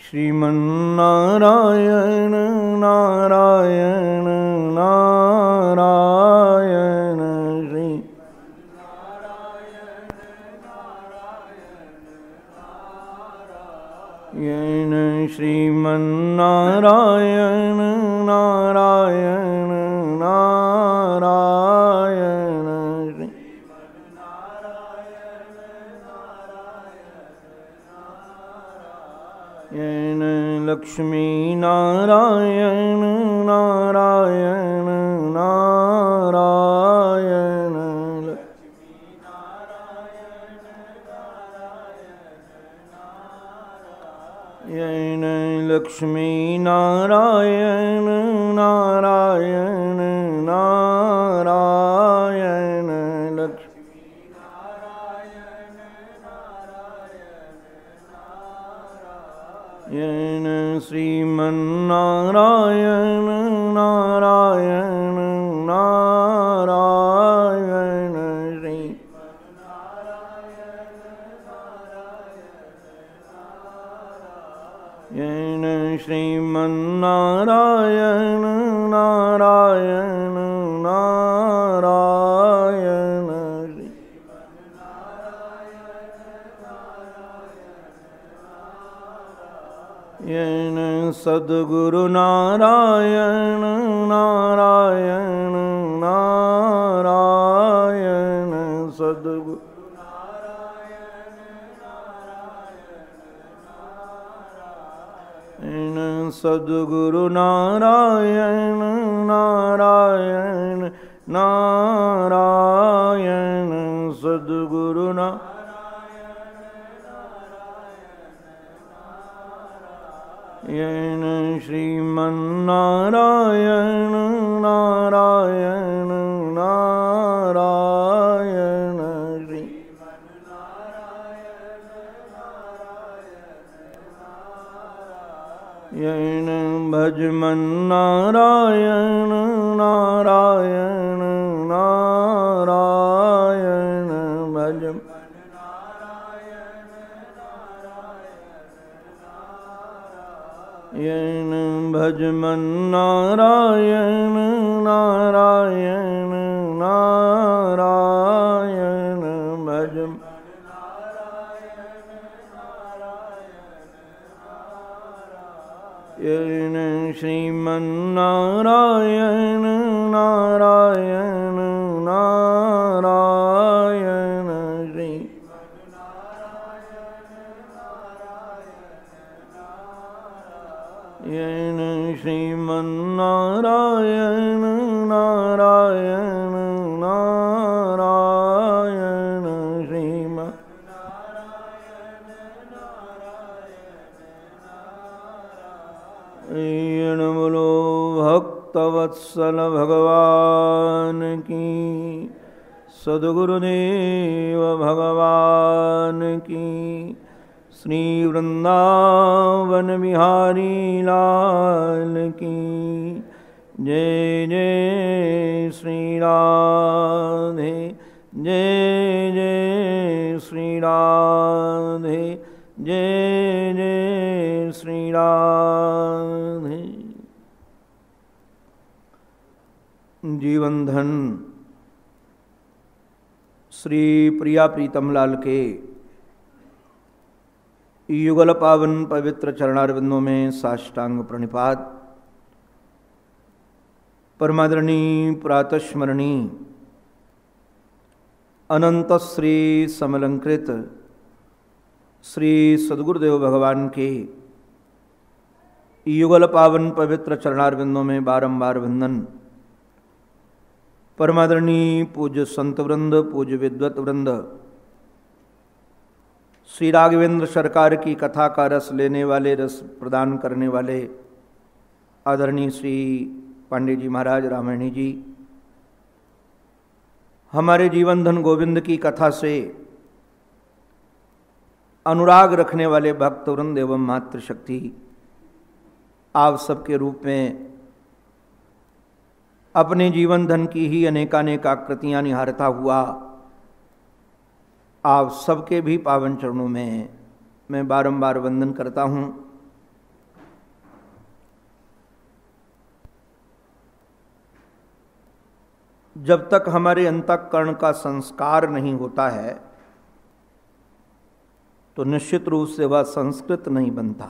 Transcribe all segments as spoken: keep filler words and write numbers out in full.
श्रीमन्नारायण नारायण नारायण श्री नारायण श्रीमन्नारायण नारायण नारायण श्री नारायण लक्ष्मी नारायण नारायण नारायण नारायण लक्ष्मी नारायण नारायण नारायण लक्ष्मी श्रीमन्नारायण नारायण नारायण श्री श्रीमन्नारायण नारायण नारायण श्री सद्गुरु नारायण नारायण नारायण सद्गुरु सद्गुरु नारायण नारायण नारायण सद्गुरु नारायण श्रीमन्नारायण नारायण नारायण श्री नारायण भजमन्नारायण नारायण नारायण भजम नारायण भजमन्नारायण नारायण नारायण भजम नारायण श्रीमन्नारायण नारायण नारायण श्री नारायण श्रीमन्नारायण नारायण नारायण श्रीमन् बोलो भक्तवत्सल भगवान की, सद्गुरुदेव भगवान की, श्री वृंदावन बिहारी लाल की जय जय श्री राधे जय जय श्री राधे जय जय श्री राधे। जीवन धन श्री प्रिया प्रीतम लाल के युगल पावन पवित्र चरणारविंदों में साष्टांग प्रणिपात। परमादरणी प्रातस्मरणी अनंत श्री समलंकृत श्री सद्गुरुदेव भगवान के युगल पावन पवित्र चरणारविंदों में बारंबार वंदन। परमादरणी पूज्य संत वृंद, पूज्य विद्वत वृंद, श्री राघवेंद्र सरकार की कथा का रस लेने वाले, रस प्रदान करने वाले आदरणीय श्री पांडे जी महाराज रामायणी जी, हमारे जीवन धन गोविंद की कथा से अनुराग रखने वाले भक्त वृंद एवं मातृशक्ति, आप सबके रूप में अपने जीवन धन की ही अनेकानेक आकृतियां निहारता हुआ आप सबके भी पावन चरणों में मैं बारंबार वंदन करता हूं। जब तक हमारे अंतःकरण का संस्कार नहीं होता है तो निश्चित रूप से वह संस्कृत नहीं बनता,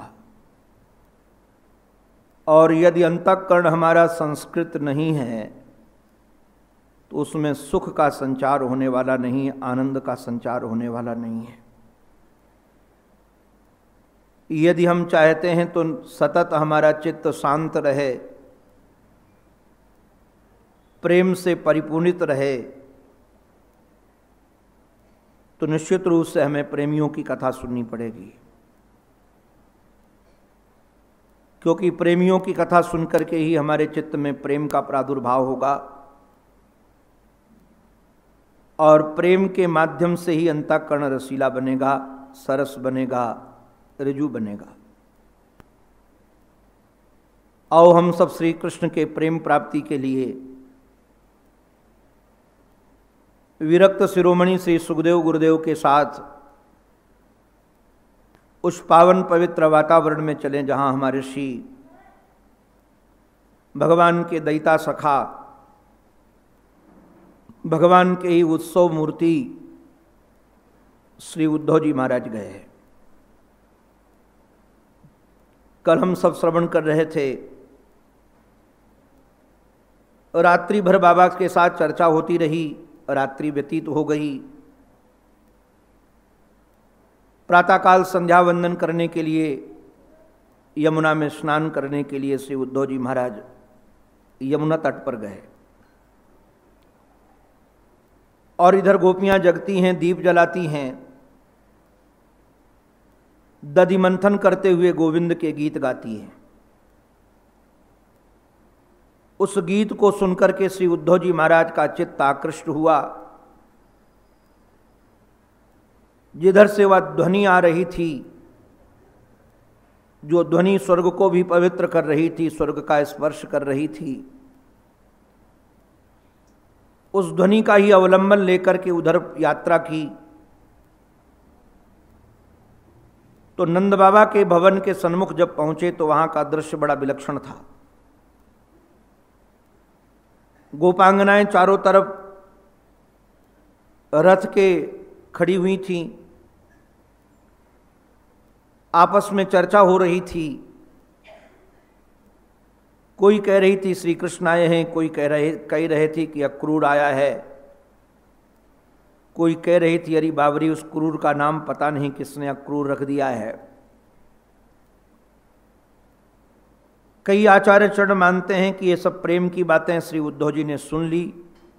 और यदि अंतःकरण हमारा संस्कृत नहीं है तो उसमें सुख का संचार होने वाला नहीं, आनंद का संचार होने वाला नहीं है। यदि हम चाहते हैं तो सतत हमारा चित्त शांत रहे, प्रेम से परिपूर्णित रहे, तो निश्चित रूप से हमें प्रेमियों की कथा सुननी पड़ेगी, क्योंकि प्रेमियों की कथा सुनकर के ही हमारे चित्त में प्रेम का प्रादुर्भाव होगा, और प्रेम के माध्यम से ही अंतःकरण रसीला बनेगा, सरस बनेगा, ऋजु बनेगा। आओ हम सब श्री कृष्ण के प्रेम प्राप्ति के लिए विरक्त शिरोमणि श्री सुखदेव गुरुदेव के साथ उस पावन पवित्र वातावरण में चलें जहां हमारे ऋषि भगवान के दैता सखा, भगवान के ही उत्सव मूर्ति श्री उद्धव जी महाराज गए हैं। कल हम सब श्रवण कर रहे थे, रात्रि भर बाबा के साथ चर्चा होती रही, रात्रि व्यतीत हो गई। प्रातःकाल संध्या वंदन करने के लिए यमुना में स्नान करने के लिए श्री उद्धव जी महाराज यमुना तट पर गए, और इधर गोपियां जगती हैं, दीप जलाती हैं, दधि मंथन करते हुए गोविंद के गीत गाती हैं। उस गीत को सुनकर के श्री उद्धव जी महाराज का चित्त आकृष्ट हुआ। जिधर से वह ध्वनि आ रही थी, जो ध्वनि स्वर्ग को भी पवित्र कर रही थी, स्वर्ग का स्पर्श कर रही थी, उस ध्वनि का ही अवलंबन लेकर के उधर यात्रा की। तो नंद बाबा के भवन के सन्मुख जब पहुंचे तो वहां का दृश्य बड़ा विलक्षण था। गोपांगनाएं चारों तरफ रथ के खड़ी हुई थीं, आपस में चर्चा हो रही थी। कोई कह रही थी श्री कृष्ण आए हैं, कोई कह रहे कह रहे थी कि अक्रूर आया है, कोई कह रही थी अरे बाबरी उस क्रूर का नाम पता नहीं किसने अक्रूर रख दिया है। कई आचार्य चरण मानते हैं कि ये सब प्रेम की बातें श्री उद्धव जी ने सुन ली,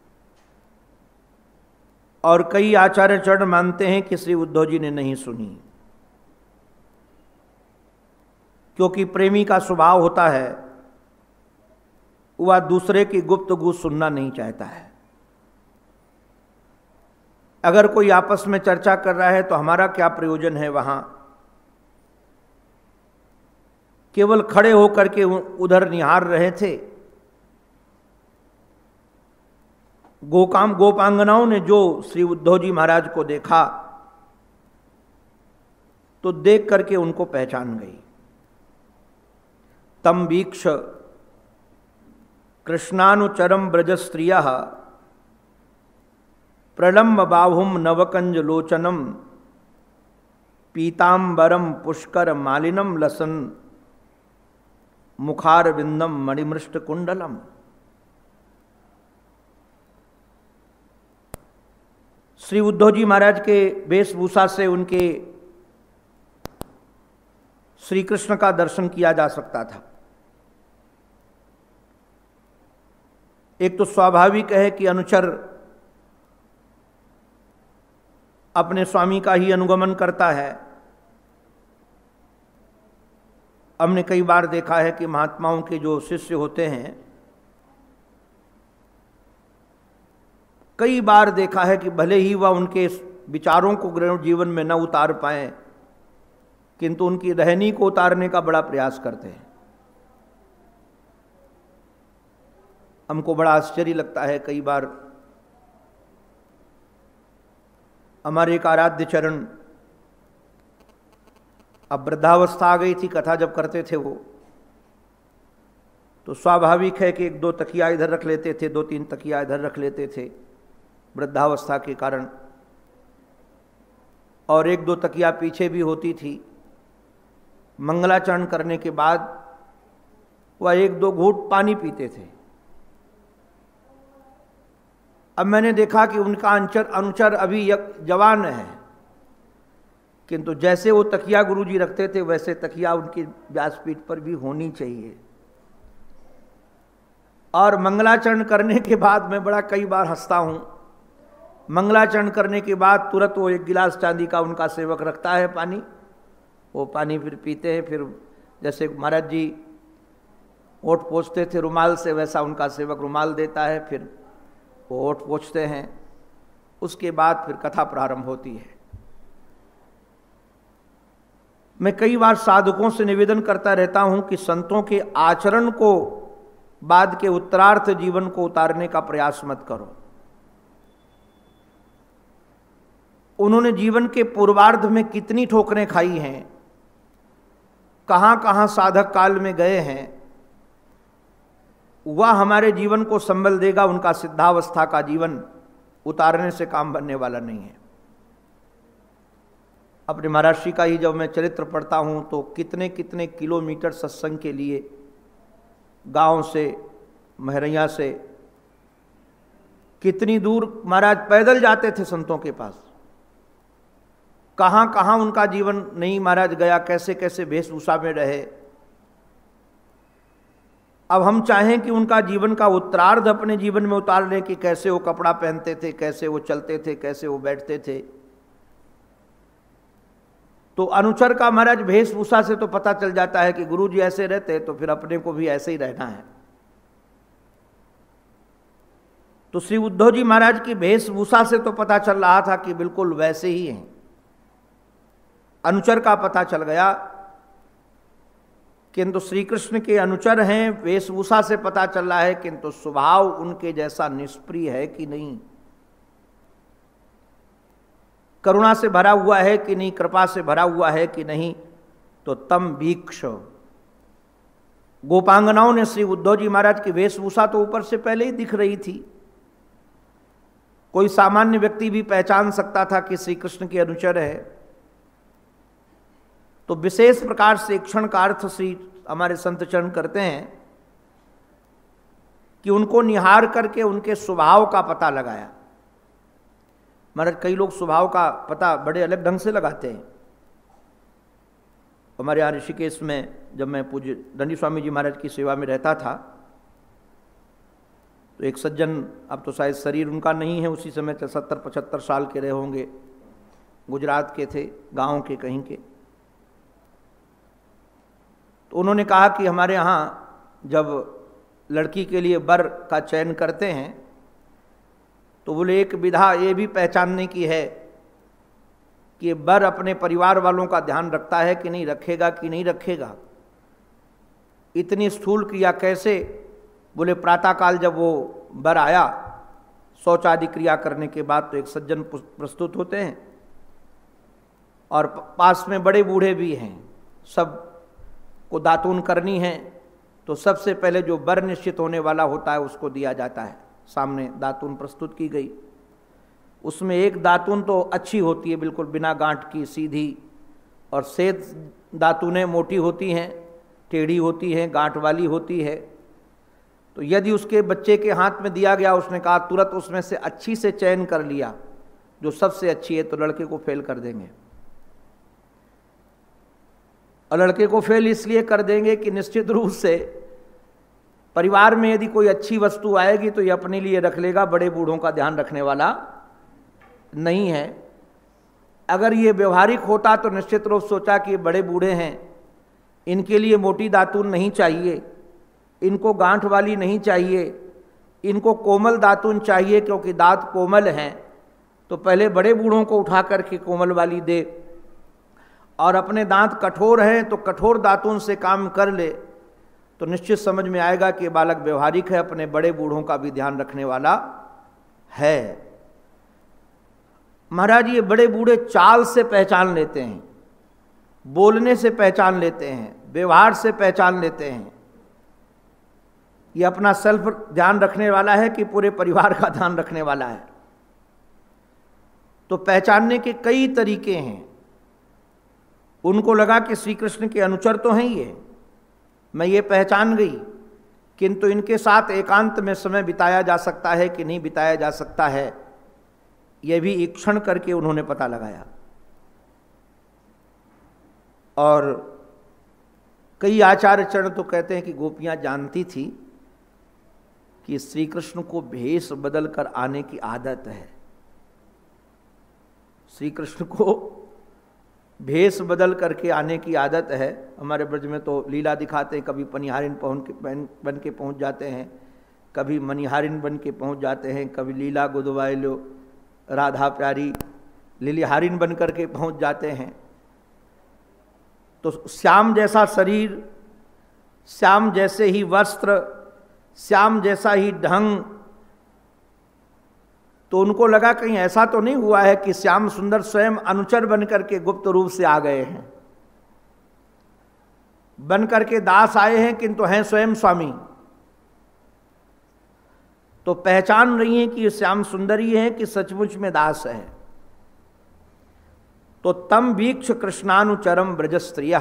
और कई आचार्य चरण मानते हैं कि श्री उद्धव जी ने नहीं सुनी, क्योंकि प्रेमी का स्वभाव होता है वह दूसरे की गुप्तगू सुनना नहीं चाहता है। अगर कोई आपस में चर्चा कर रहा है तो हमारा क्या प्रयोजन है वहां? केवल खड़े होकर के उधर निहार रहे थे। गोकाम गोपांगनाओं ने जो श्री उद्धव जी महाराज को देखा तो देख करके उनको पहचान गई। तम वीक्ष कृष्णानुचरम ब्रज स्त्रियः प्रलम्ब बाहुम नवकंज लोचनम पीतांबरम पुष्कर मालिनम लसन मुखार विंदम मणिमृष्ट कुंडलम। श्री उद्धव जी महाराज के वेशभूषा से उनके श्री कृष्ण का दर्शन किया जा सकता था। एक तो स्वाभाविक है कि अनुचर अपने स्वामी का ही अनुगमन करता है। हमने कई बार देखा है कि महात्माओं के जो शिष्य होते हैं, कई बार देखा है कि भले ही वह उनके विचारों को जीवन में न उतार पाए, किंतु उनकी रहनी को उतारने का बड़ा प्रयास करते हैं। हमको बड़ा आश्चर्य लगता है कई बार। हमारे एक आराध्य चरण, अब वृद्धावस्था आ गई थी, कथा जब करते थे वो, तो स्वाभाविक है कि एक दो तकिया इधर रख लेते थे, दो तीन तकिया इधर रख लेते थे वृद्धावस्था के कारण, और एक दो तकिया पीछे भी होती थी। मंगलाचरण करने के बाद वह एक दो घूंट पानी पीते थे। अब मैंने देखा कि उनका अनुचर अनुचर अभी जवान है, किंतु जैसे वो तकिया गुरुजी रखते थे वैसे तकिया उनकी व्यासपीठ पर भी होनी चाहिए। और मंगलाचरण करने के बाद मैं बड़ा कई बार हंसता हूं, मंगलाचरण करने के बाद तुरंत वो एक गिलास चांदी का उनका सेवक रखता है पानी, वो पानी फिर पीते हैं। फिर जैसे महाराज जी ओठ पोंछते थे रुमाल से, वैसा उनका सेवक रुमाल देता है, फिर वो ओठ पोंछते हैं। उसके बाद फिर कथा प्रारंभ होती है। मैं कई बार साधकों से निवेदन करता रहता हूं कि संतों के आचरण को बाद के उत्तरार्थ जीवन को उतारने का प्रयास मत करो। उन्होंने जीवन के पूर्वार्ध में कितनी ठोकरें खाई हैं, कहां कहां साधक काल में गए हैं, वह हमारे जीवन को संबल देगा। उनका सिद्धावस्था का जीवन उतारने से काम बनने वाला नहीं है। अपने महाराष्ट्र का ही जब मैं चरित्र पढ़ता हूं तो कितने कितने किलोमीटर सत्संग के लिए गांव से, महरैया से, कितनी दूर महाराज पैदल जाते थे संतों के पास। कहां कहां उनका जीवन नहीं महाराज गया, कैसे कैसे वेशभूषा में रहे। अब हम चाहें कि उनका जीवन का उत्तरार्ध अपने जीवन में उतार लें कि कैसे वो कपड़ा पहनते थे, कैसे वो चलते थे, कैसे वो बैठते थे। तो अनुचर का महाराज वेशभूषा से तो पता चल जाता है कि गुरु जी ऐसे रहते, तो फिर अपने को भी ऐसे ही रहना है। तो श्री उद्धव जी महाराज की वेशभूषा से तो पता चल रहा था कि बिल्कुल वैसे ही हैं। अनुचर का पता चल गया, किंतु श्री कृष्ण के अनुचर हैं, वेशभूषा से पता चल रहा है, किंतु स्वभाव उनके जैसा निष्प्रिय है कि नहीं, करुणा से भरा हुआ है कि नहीं, कृपा से भरा हुआ है कि नहीं। तो तम वीक्ष। गोपांगनाओं ने श्री उद्धव जी महाराज की वेशभूषा तो ऊपर से पहले ही दिख रही थी, कोई सामान्य व्यक्ति भी पहचान सकता था कि श्री कृष्ण के अनुचर है। तो विशेष प्रकार से क्षण का अर्थ श्री हमारे संत चरण करते हैं कि उनको निहार करके उनके स्वभाव का पता लगाया। महाराज कई लोग स्वभाव का पता बड़े अलग ढंग से लगाते हैं। हमारे यहाँ ऋषिकेश में जब मैं पूज्य दंडी स्वामी जी महाराज की सेवा में रहता था तो एक सज्जन, अब तो शायद शरीर उनका नहीं है, उसी समय तो सत्तर पचहत्तर साल के रहे होंगे, गुजरात के थे, गांव के कहीं के। तो उन्होंने कहा कि हमारे यहाँ जब लड़की के लिए वर का चयन करते हैं तो बोले एक विधा ये भी पहचानने की है कि वर अपने परिवार वालों का ध्यान रखता है कि नहीं, रखेगा कि नहीं रखेगा। इतनी स्थूल क्रिया कैसे? बोले प्रातःकाल जब वो वर आया, शौच आदि क्रिया करने के बाद तो एक सज्जन प्रस्तुत होते हैं और पास में बड़े बूढ़े भी हैं, सब को दातून करनी है। तो सबसे पहले जो वर निश्चित होने वाला होता है उसको दिया जाता है। सामने दातून प्रस्तुत की गई, उसमें एक दातून तो अच्छी होती है, बिल्कुल बिना गांठ की, सीधी, और सेध दातूनें मोटी होती हैं, टेढ़ी होती हैं, गांठ वाली होती है। तो यदि उसके बच्चे के हाथ में दिया गया, उसने कहा तुरंत उसमें से अच्छी से चयन कर लिया जो सबसे अच्छी है, तो लड़के को फेल कर देंगे। और लड़के को फेल इसलिए कर देंगे कि निश्चित रूप से परिवार में यदि कोई अच्छी वस्तु आएगी तो ये अपने लिए रख लेगा, बड़े बूढ़ों का ध्यान रखने वाला नहीं है। अगर ये व्यवहारिक होता तो निश्चित रूप सोचा कि ये बड़े बूढ़े हैं, इनके लिए मोटी दातून नहीं चाहिए, इनको गांठ वाली नहीं चाहिए, इनको कोमल दातून चाहिए क्योंकि दांत कोमल हैं, तो पहले बड़े बूढ़ों को उठा करके कोमल वाली दे, और अपने दांत कठोर हैं तो कठोर दातून से काम कर ले, तो निश्चित समझ में आएगा कि बालक व्यवहारिक है, अपने बड़े बूढ़ों का भी ध्यान रखने वाला है। महाराज ये बड़े बूढ़े चाल से पहचान लेते हैं, बोलने से पहचान लेते हैं, व्यवहार से पहचान लेते हैं। ये अपना सेल्फ ध्यान रखने वाला है कि पूरे परिवार का ध्यान रखने वाला है। तो पहचानने के कई तरीके हैं। उनको लगा कि श्री कृष्ण के अनुचर तो हैं ये, मैं ये पहचान गई, किंतु इनके साथ एकांत में समय बिताया जा सकता है कि नहीं बिताया जा सकता है, यह भी ईक्षण करके उन्होंने पता लगाया। और कई आचार्य चरण तो कहते हैं कि गोपियां जानती थी कि श्री कृष्ण को भेष बदल कर आने की आदत है। श्री कृष्ण को भेष बदल करके आने की आदत है। हमारे ब्रज में तो लीला दिखाते हैं, कभी पनिहारिन पहुँच के बन, बन के पहुँच जाते हैं, कभी मनिहारिन बन के पहुँच जाते हैं, कभी लीला गुदवाइलो राधा प्यारी लिलिहारिन बन करके पहुँच जाते हैं। तो श्याम जैसा शरीर, श्याम जैसे ही वस्त्र, श्याम जैसा ही ढंग, तो उनको लगा कहीं ऐसा तो नहीं हुआ है कि श्याम सुंदर स्वयं अनुचर बन करके गुप्त रूप से आ गए हैं, बन करके दास आए हैं किंतु हैं स्वयं स्वामी। तो पहचान रही हैं कि ये श्याम सुंदरी है कि सचमुच में दास है। तो तम वीक्ष कृष्णानुचरम ब्रज स्त्रिया,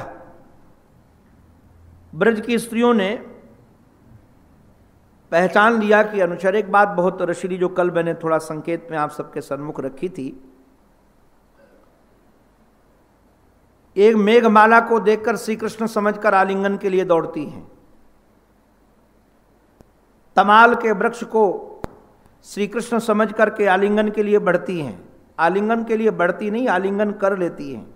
ब्रज की स्त्रियों ने पहचान लिया कि अनुचर। एक बात बहुत रशीली जो कल मैंने थोड़ा संकेत में आप सबके सन्मुख रखी थी, एक मेघमाला को देखकर श्री कृष्ण समझकर आलिंगन के लिए दौड़ती हैं, तमाल के वृक्ष को श्री कृष्ण समझ करके आलिंगन के लिए बढ़ती हैं। आलिंगन के लिए बढ़ती नहीं, आलिंगन कर लेती हैं।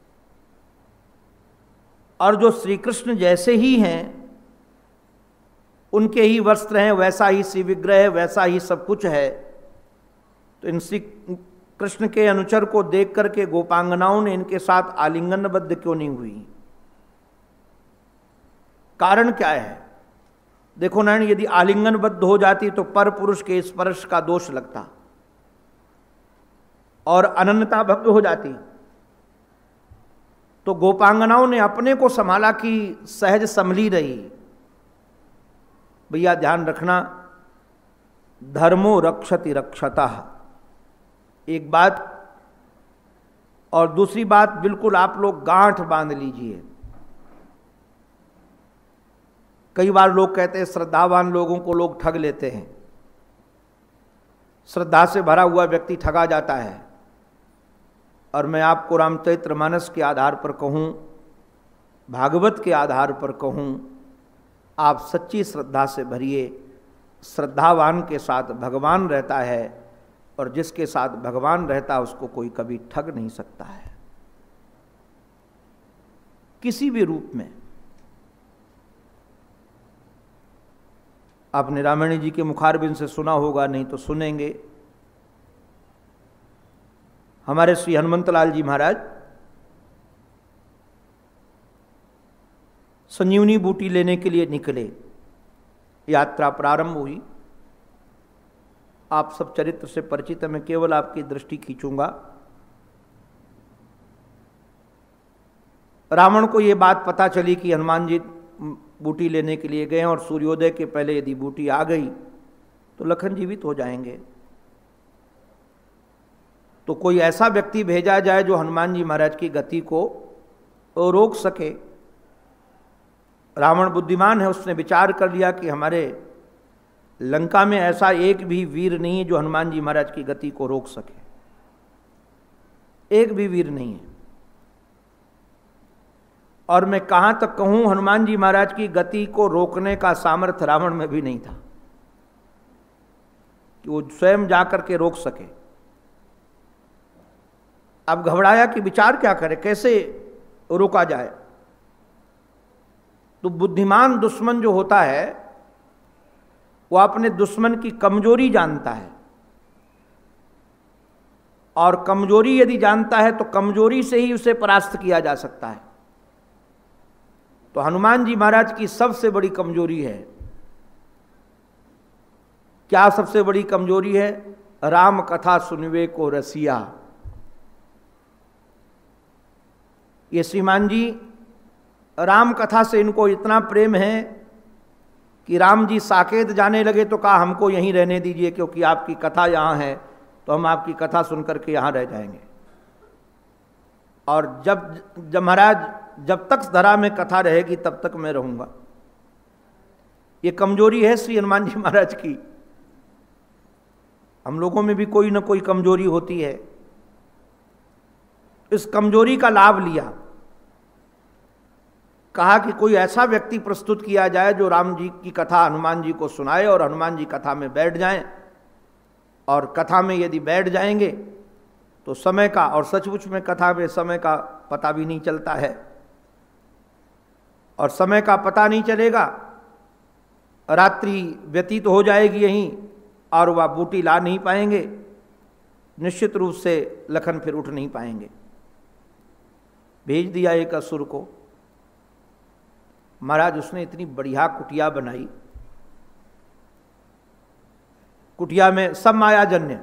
और जो श्री कृष्ण जैसे ही हैं, उनके ही वस्त्र हैं, वैसा ही श्री विग्रह है, वैसा ही सब कुछ है, तो इन श्री कृष्ण के अनुचर को देख करके गोपांगनाओं ने इनके साथ आलिंगनबद्ध क्यों नहीं हुई? कारण क्या है? देखो नारायण, यदि आलिंगनबद्ध हो जाती तो पर पुरुष के स्पर्श का दोष लगता और अनन्यता भंग हो जाती। तो गोपांगनाओं ने अपने को संभाला कि सहज संभली रही। भैया ध्यान रखना, धर्मो रक्षति रक्षतः, एक बात। और दूसरी बात, बिल्कुल आप लोग गांठ बांध लीजिए। कई बार लोग कहते हैं श्रद्धावान लोगों को लोग ठग लेते हैं, श्रद्धा से भरा हुआ व्यक्ति ठगा जाता है। और मैं आपको रामचरितमानस के आधार पर कहूं, भागवत के आधार पर कहूं, आप सच्ची श्रद्धा से भरिए। श्रद्धावान के साथ भगवान रहता है, और जिसके साथ भगवान रहता है उसको कोई कभी ठग नहीं सकता है, किसी भी रूप में। आपने रामायणी जी के मुखारबिंद से सुना होगा, नहीं तो सुनेंगे। हमारे श्री हनुमंतलाल जी महाराज संजीवनी बूटी लेने के लिए निकले, यात्रा प्रारंभ हुई। आप सब चरित्र से परिचित हैं, मैं केवल आपकी दृष्टि खींचूंगा। रावण को यह बात पता चली कि हनुमान जी बूटी लेने के लिए गए, और सूर्योदय के पहले यदि बूटी आ गई तो लखन जीवित हो जाएंगे। तो कोई ऐसा व्यक्ति भेजा जाए जो हनुमान जी महाराज की गति को रोक सके। रावण बुद्धिमान है, उसने विचार कर लिया कि हमारे लंका में ऐसा एक भी वीर नहीं है जो हनुमान जी महाराज की गति को रोक सके, एक भी वीर नहीं है। और मैं कहां तक कहूं, हनुमान जी महाराज की गति को रोकने का सामर्थ्य रावण में भी नहीं था कि वो स्वयं जाकर के रोक सके। अब घबराया कि विचार क्या करे, कैसे रोका जाए। तो बुद्धिमान दुश्मन जो होता है वो अपने दुश्मन की कमजोरी जानता है, और कमजोरी यदि जानता है तो कमजोरी से ही उसे परास्त किया जा सकता है। तो हनुमान जी महाराज की सबसे बड़ी कमजोरी है, क्या सबसे बड़ी कमजोरी है? राम कथा सुनवे को रसिया। ये श्रीमान जी राम कथा से इनको इतना प्रेम है कि राम जी साकेत जाने लगे तो कहा हमको यहीं रहने दीजिए, क्योंकि आपकी कथा यहाँ है तो हम आपकी कथा सुन करके यहाँ रह जाएंगे। और जब जब महाराज जब तक धरा में कथा रहेगी तब तक मैं रहूँगा। ये कमजोरी है श्री हनुमान जी महाराज की। हम लोगों में भी कोई ना कोई कमजोरी होती है। इस कमजोरी का लाभ लिया, कहा कि कोई ऐसा व्यक्ति प्रस्तुत किया जाए जो राम जी की कथा हनुमान जी को सुनाए और हनुमान जी कथा में बैठ जाएं। और कथा में यदि बैठ जाएंगे तो समय का, और सचमुच में कथा में समय का पता भी नहीं चलता है, और समय का पता नहीं चलेगा, रात्रि व्यतीत हो जाएगी यहीं और वह बूटी ला नहीं पाएंगे, निश्चित रूप से लखन फिर उठ नहीं पाएंगे। भेज दिया एक असुर को। महाराज उसने इतनी बढ़िया कुटिया बनाई, कुटिया में सब मायाजन्य,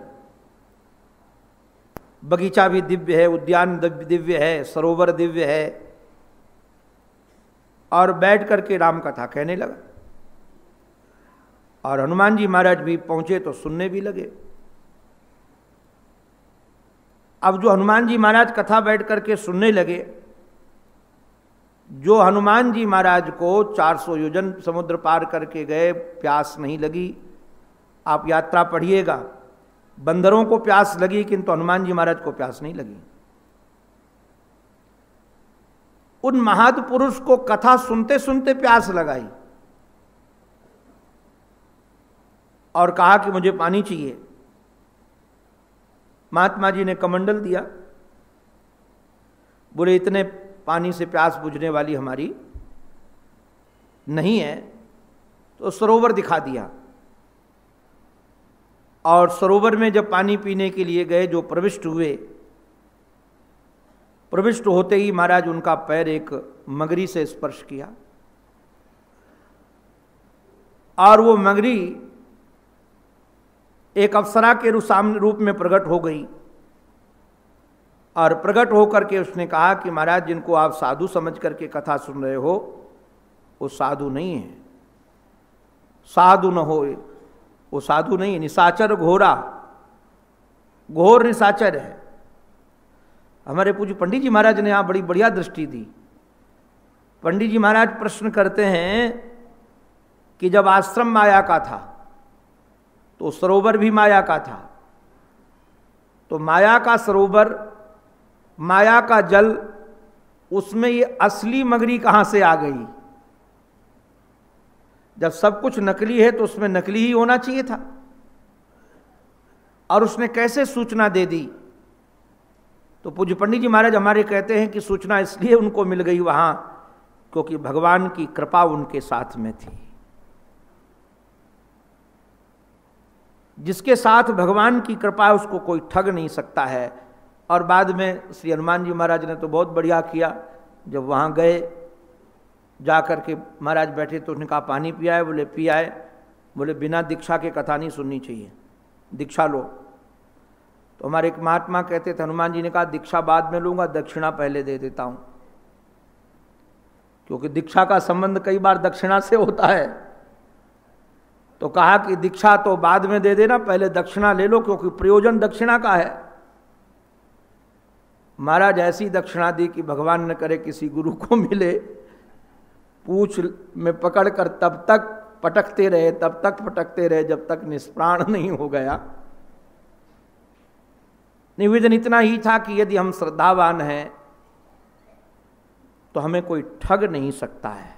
बगीचा भी दिव्य है, उद्यान दिव्य है, सरोवर दिव्य है, और बैठ करके राम कथा कहने लगा। और हनुमान जी महाराज भी पहुंचे तो सुनने भी लगे। अब जो हनुमान जी महाराज कथा बैठ करके सुनने लगे, जो हनुमान जी महाराज को चार सौ योजन समुद्र पार करके गए, प्यास नहीं लगी। आप यात्रा पढ़िएगा, बंदरों को प्यास लगी किंतु हनुमान जी महाराज को प्यास नहीं लगी। उन महापुरुष को कथा सुनते सुनते प्यास लगाई और कहा कि मुझे पानी चाहिए। महात्मा जी ने कमंडल दिया, बोले इतने पानी से प्यास बुझने वाली हमारी नहीं है। तो सरोवर दिखा दिया, और सरोवर में जब पानी पीने के लिए गए, जो प्रविष्ट हुए, प्रविष्ट होते ही महाराज उनका पैर एक मगरी से स्पर्श किया, और वो मगरी एक अप्सरा के रूप में प्रकट हो गई। और प्रकट होकर के उसने कहा कि महाराज जिनको आप साधु समझ करके कथा सुन रहे हो वो साधु नहीं है, साधु न हो, वो साधु नहीं है, निशाचर घोरा, घोर निशाचर है। हमारे पूज्य पंडित जी महाराज ने यहाँ बड़ी बढ़िया दृष्टि दी। पंडित जी महाराज प्रश्न करते हैं कि जब आश्रम माया का था तो सरोवर भी माया का था, तो माया का सरोवर, माया का जल, उसमें ये असली मगरी कहां से आ गई? जब सब कुछ नकली है तो उसमें नकली ही होना चाहिए था, और उसने कैसे सूचना दे दी? तो पूज्य पंडित जी महाराज हमारे कहते हैं कि सूचना इसलिए उनको मिल गई वहां क्योंकि भगवान की कृपा उनके साथ में थी। जिसके साथ भगवान की कृपा है उसको कोई ठग नहीं सकता है। और बाद में श्री हनुमान जी महाराज ने तो बहुत बढ़िया किया, जब वहाँ गए, जा कर के महाराज बैठे तो उसने कहा पानी पिया है? बोले पिया है। बोले बिना दीक्षा के कथा नहीं सुननी चाहिए, दीक्षा लो। तो हमारे एक महात्मा कहते थे, हनुमान जी ने कहा दीक्षा बाद में लूँगा, दक्षिणा पहले दे देता हूँ, क्योंकि दीक्षा का संबंध कई बार दक्षिणा से होता है। तो कहा कि दीक्षा तो बाद में दे देना, पहले दक्षिणा ले लो, क्योंकि प्रयोजन दक्षिणा का है। महाराज ऐसी दक्षिणा दी कि भगवान न करे किसी गुरु को मिले, पूछ में पकड़ कर तब तक पटकते रहे, तब तक पटकते रहे जब तक निष्प्राण नहीं हो गया। निवेदन इतना ही था कि यदि हम श्रद्धावान हैं तो हमें कोई ठग नहीं सकता है।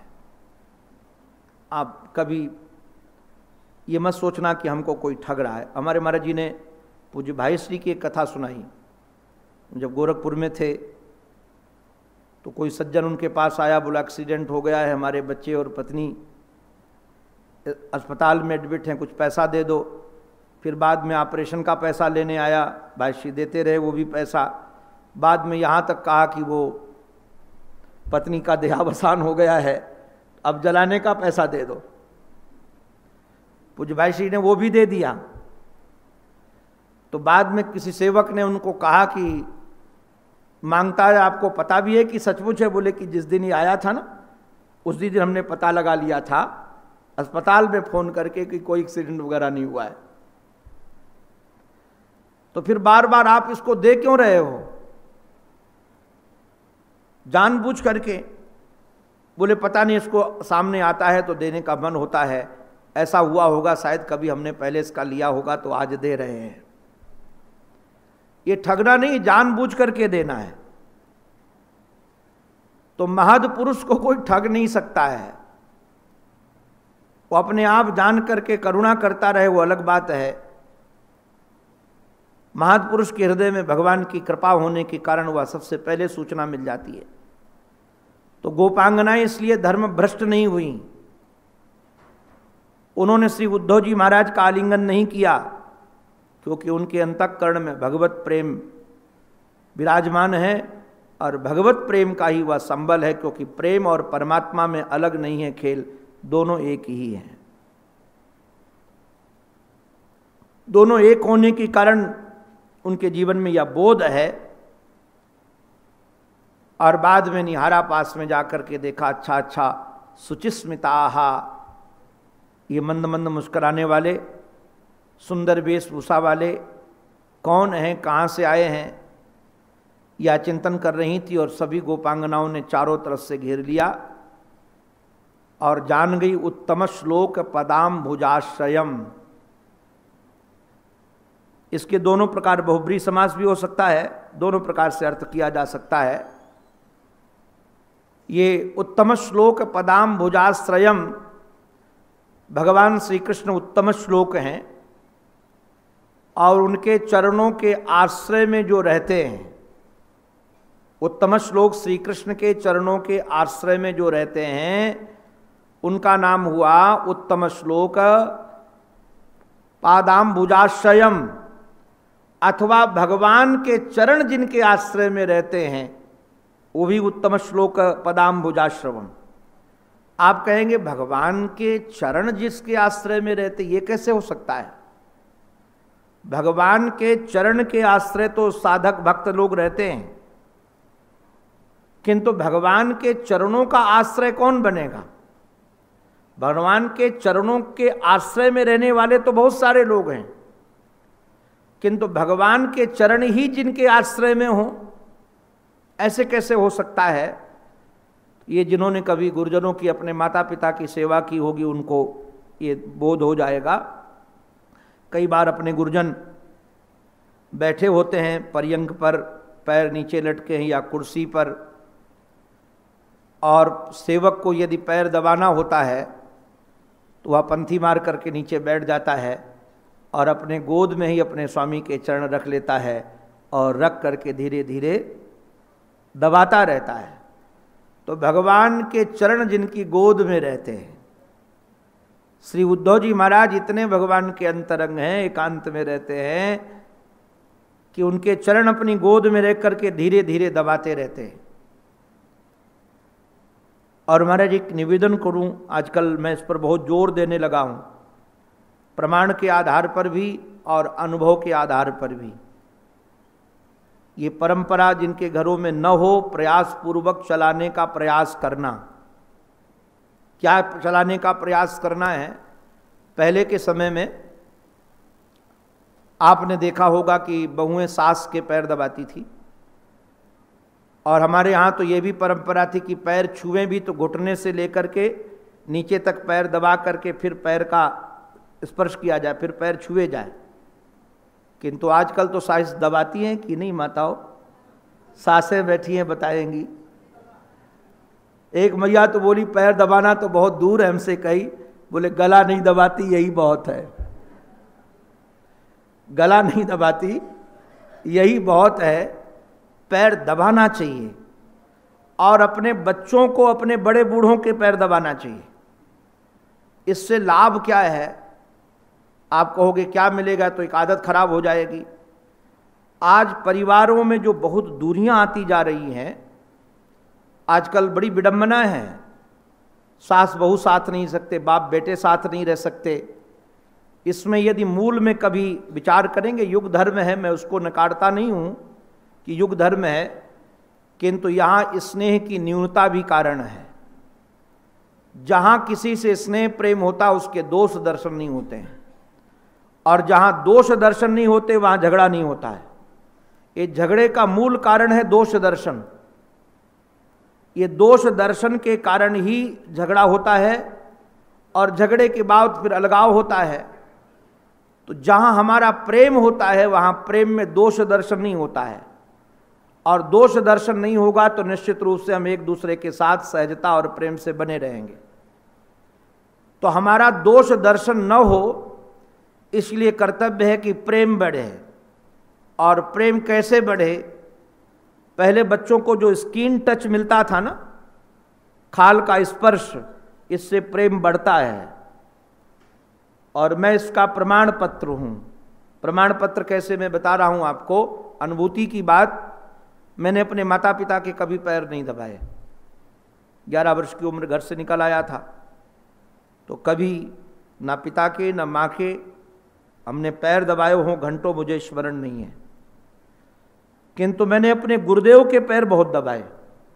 आप कभी ये मत सोचना कि हमको कोई ठग रहा है। हमारे महाराज जी ने पूज्य भाई श्री की एक कथा सुनाई। जब गोरखपुर में थे तो कोई सज्जन उनके पास आया, बोला एक्सीडेंट हो गया है, हमारे बच्चे और पत्नी अस्पताल में एडमिट हैं, कुछ पैसा दे दो। फिर बाद में ऑपरेशन का पैसा लेने आया, भाई श्री देते रहे वो भी पैसा। बाद में यहाँ तक कहा कि वो पत्नी का देहावसान हो गया है, अब जलाने का पैसा दे दो। पूज्य भाई श्री ने वो भी दे दिया। तो बाद में किसी सेवक ने उनको कहा कि मांगता है, आपको पता भी है कि सचमुच है? बोले कि जिस दिन ये आया था ना, उस दिन हमने पता लगा लिया था अस्पताल में फोन करके कि कोई एक्सीडेंट वगैरह नहीं हुआ है। तो फिर बार बार आप इसको दे क्यों रहे हो? जानबूझ करके। बोले पता नहीं, इसको सामने आता है तो देने का मन होता है, ऐसा हुआ होगा शायद कभी हमने पहले इसका लिया होगा तो आज दे रहे हैं। ये ठगना नहीं, जानबूझ करके देना है। तो महद पुरुष को कोई ठग नहीं सकता है। वो अपने आप जान करके करुणा करता रहे वो अलग बात है। महद पुरुष के हृदय में भगवान की कृपा होने के कारण वह सबसे पहले सूचना मिल जाती है। तो गोपांगनाएं इसलिए धर्म भ्रष्ट नहीं हुई। उन्होंने श्री उद्धव जी महाराज का आलिंगन नहीं किया क्योंकि उनके अंतःकरण में भगवत प्रेम विराजमान है और भगवत प्रेम का ही वह संबल है, क्योंकि प्रेम और परमात्मा में अलग नहीं है खेल, दोनों एक ही हैं। दोनों एक होने के कारण उनके जीवन में यह बोध है। और बाद में निहारा पास में जाकर के देखा, अच्छा अच्छा सुचिस्मिताहा, ये मंद मंद मुस्कुराने वाले, सुंदर वेशभूषा वाले कौन हैं, कहाँ से आए हैं, यह चिंतन कर रही थी। और सभी गोपांगनाओं ने चारों तरफ से घेर लिया और जान गई उत्तम श्लोक पदाम भुजाश्रयम। इसके दोनों प्रकार बहुब्री समास भी हो सकता है, दोनों प्रकार से अर्थ किया जा सकता है। ये उत्तम श्लोक पदाम भुजाश्रयम, भगवान श्री कृष्ण उत्तम श्लोक हैं और उनके चरणों के आश्रय में जो रहते हैं, उत्तम श्लोक श्री कृष्ण के चरणों के आश्रय में जो रहते हैं, उनका नाम हुआ उत्तम श्लोक पादाम भुजाश्रयम। अथवा भगवान के चरण जिनके आश्रय में रहते हैं वो भी उत्तम श्लोक पदाम भुजाश्रवम। आप कहेंगे भगवान के चरण जिसके आश्रय में रहते, ये कैसे हो सकता है? भगवान के चरण के आश्रय तो साधक भक्त लोग रहते हैं, किंतु भगवान के चरणों का आश्रय कौन बनेगा? भगवान के चरणों के आश्रय में रहने वाले तो बहुत सारे लोग हैं, किंतु भगवान के चरण ही जिनके आश्रय में हो, ऐसे कैसे हो सकता है? ये जिन्होंने कभी गुरुजनों की, अपने माता पिता की सेवा की होगी, उनको ये बोध हो जाएगा। कई बार अपने गुरुजन बैठे होते हैं पर्यंक पर, पैर नीचे लटके हैं या कुर्सी पर, और सेवक को यदि पैर दबाना होता है तो वह पंथी मार करके नीचे बैठ जाता है और अपने गोद में ही अपने स्वामी के चरण रख लेता है और रख करके धीरे धीरे दबाता रहता है। तो भगवान के चरण जिनकी गोद में रहते हैं, श्री उद्धव जी महाराज इतने भगवान के अंतरंग हैं, एकांत में रहते हैं कि उनके चरण अपनी गोद में रह करके धीरे धीरे दबाते रहते हैं। और महाराज एक निवेदन करूं, आजकल मैं इस पर बहुत जोर देने लगा हूं, प्रमाण के आधार पर भी और अनुभव के आधार पर भी। ये परंपरा जिनके घरों में न हो, प्रयास पूर्वक चलाने का प्रयास करना। क्या चलाने का प्रयास करना है? पहले के समय में आपने देखा होगा कि बहुएं सास के पैर दबाती थी, और हमारे यहाँ तो ये भी परंपरा थी कि पैर छुएं भी तो घुटने से लेकर के नीचे तक पैर दबा करके फिर पैर का स्पर्श किया जाए, फिर पैर छुए जाए। किंतु आजकल तो सास दबाती हैं कि नहीं माताओं? सासें बैठी हैं बताएंगी। एक मैया तो बोली पैर दबाना तो बहुत दूर है हमसे, कही बोले गला नहीं दबाती यही बहुत है। गला नहीं दबाती यही बहुत है, पैर दबाना चाहिए। और अपने बच्चों को अपने बड़े बूढ़ों के पैर दबाना चाहिए। इससे लाभ क्या है? आप कहोगे क्या मिलेगा, तो एक आदत खराब हो जाएगी। आज परिवारों में जो बहुत दूरियां आती जा रही हैं, आजकल बड़ी विडंबना है। सास बहू साथ नहीं सकते, बाप बेटे साथ नहीं रह सकते। इसमें यदि मूल में कभी विचार करेंगे, युग धर्म है, मैं उसको नकारता नहीं हूं कि युग धर्म है, किंतु यहाँ स्नेह की न्यूनता भी कारण है। जहां किसी से स्नेह प्रेम होता उसके दोष दर्शन नहीं होते हैं, और जहां दोष दर्शन नहीं होते वहां झगड़ा नहीं होता है। ये झगड़े का मूल कारण है दोष दर्शन। ये दोष दर्शन के कारण ही झगड़ा होता है, और झगड़े के बाद फिर अलगाव होता है। तो जहां हमारा प्रेम होता है वहां प्रेम में दोष दर्शन नहीं होता है, और दोष दर्शन नहीं होगा तो निश्चित रूप से हम एक दूसरे के साथ सहजता और प्रेम से बने रहेंगे। तो हमारा दोष दर्शन न हो, इसलिए कर्तव्य है कि प्रेम बढ़े। और प्रेम कैसे बढ़े? पहले बच्चों को जो स्किन टच मिलता था ना, खाल का स्पर्श, इससे प्रेम बढ़ता है। और मैं इसका प्रमाण पत्र हूं। प्रमाण पत्र कैसे, मैं बता रहा हूं आपको, अनुभूति की बात। मैंने अपने माता पिता के कभी पैर नहीं दबाए। ग्यारह वर्ष की उम्र घर से निकल आया था, तो कभी ना पिता के ना माँ के हमने पैर दबाए हों घंटों, मुझे स्मरण नहीं है। किंतु मैंने अपने गुरुदेव के पैर बहुत दबाए।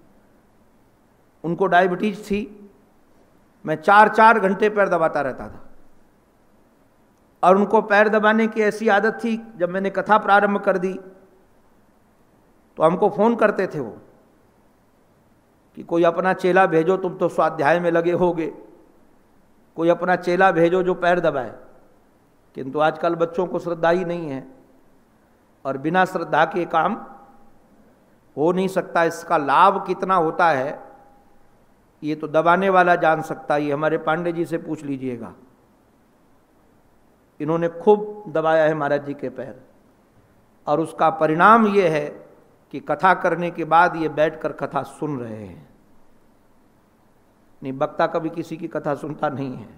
उनको डायबिटीज थी, मैं चार चार घंटे पैर दबाता रहता था। और उनको पैर दबाने की ऐसी आदत थी, जब मैंने कथा प्रारंभ कर दी तो हमको फोन करते थे वो कि कोई अपना चेला भेजो, तुम तो स्वाध्याय में लगे होगे, कोई अपना चेला भेजो जो पैर दबाए। किंतु आजकल बच्चों को श्रद्धा ही नहीं है, और बिना श्रद्धा के काम हो नहीं सकता। इसका लाभ कितना होता है ये तो दबाने वाला जान सकता है। ये हमारे पांडे जी से पूछ लीजिएगा, इन्होंने खूब दबाया है महाराज जी के पैर। और उसका परिणाम ये है कि कथा करने के बाद ये बैठकर कथा सुन रहे हैं। नहीं, वक्ता कभी किसी की कथा सुनता नहीं है।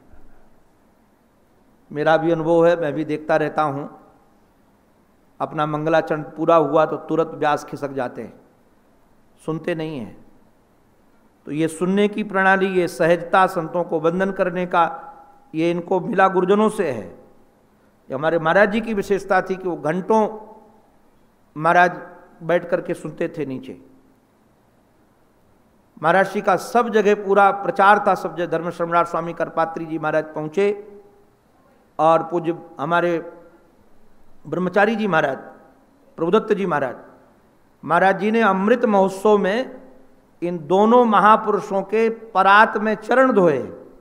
मेरा भी अनुभव है, मैं भी देखता रहता हूं। अपना मंगलाचरण पूरा हुआ तो तुरंत व्यास खिसक जाते हैं, सुनते नहीं हैं। तो ये सुनने की प्रणाली, ये सहजता, संतों को वंदन करने का, ये इनको मिला गुरुजनों से है। ये हमारे महाराज जी की विशेषता थी कि वो घंटों महाराज बैठ करके सुनते थे नीचे। महाराज जी का सब जगह पूरा प्रचार था, सब जगह। धर्म सम्राट स्वामी करपात्री जी महाराज पहुंचे, और पूज्य हमारे ब्रह्मचारी जी महाराज, प्रभुदत्त जी महाराज, महाराज जी ने अमृत महोत्सव में इन दोनों महापुरुषों के परात में चरण धोए।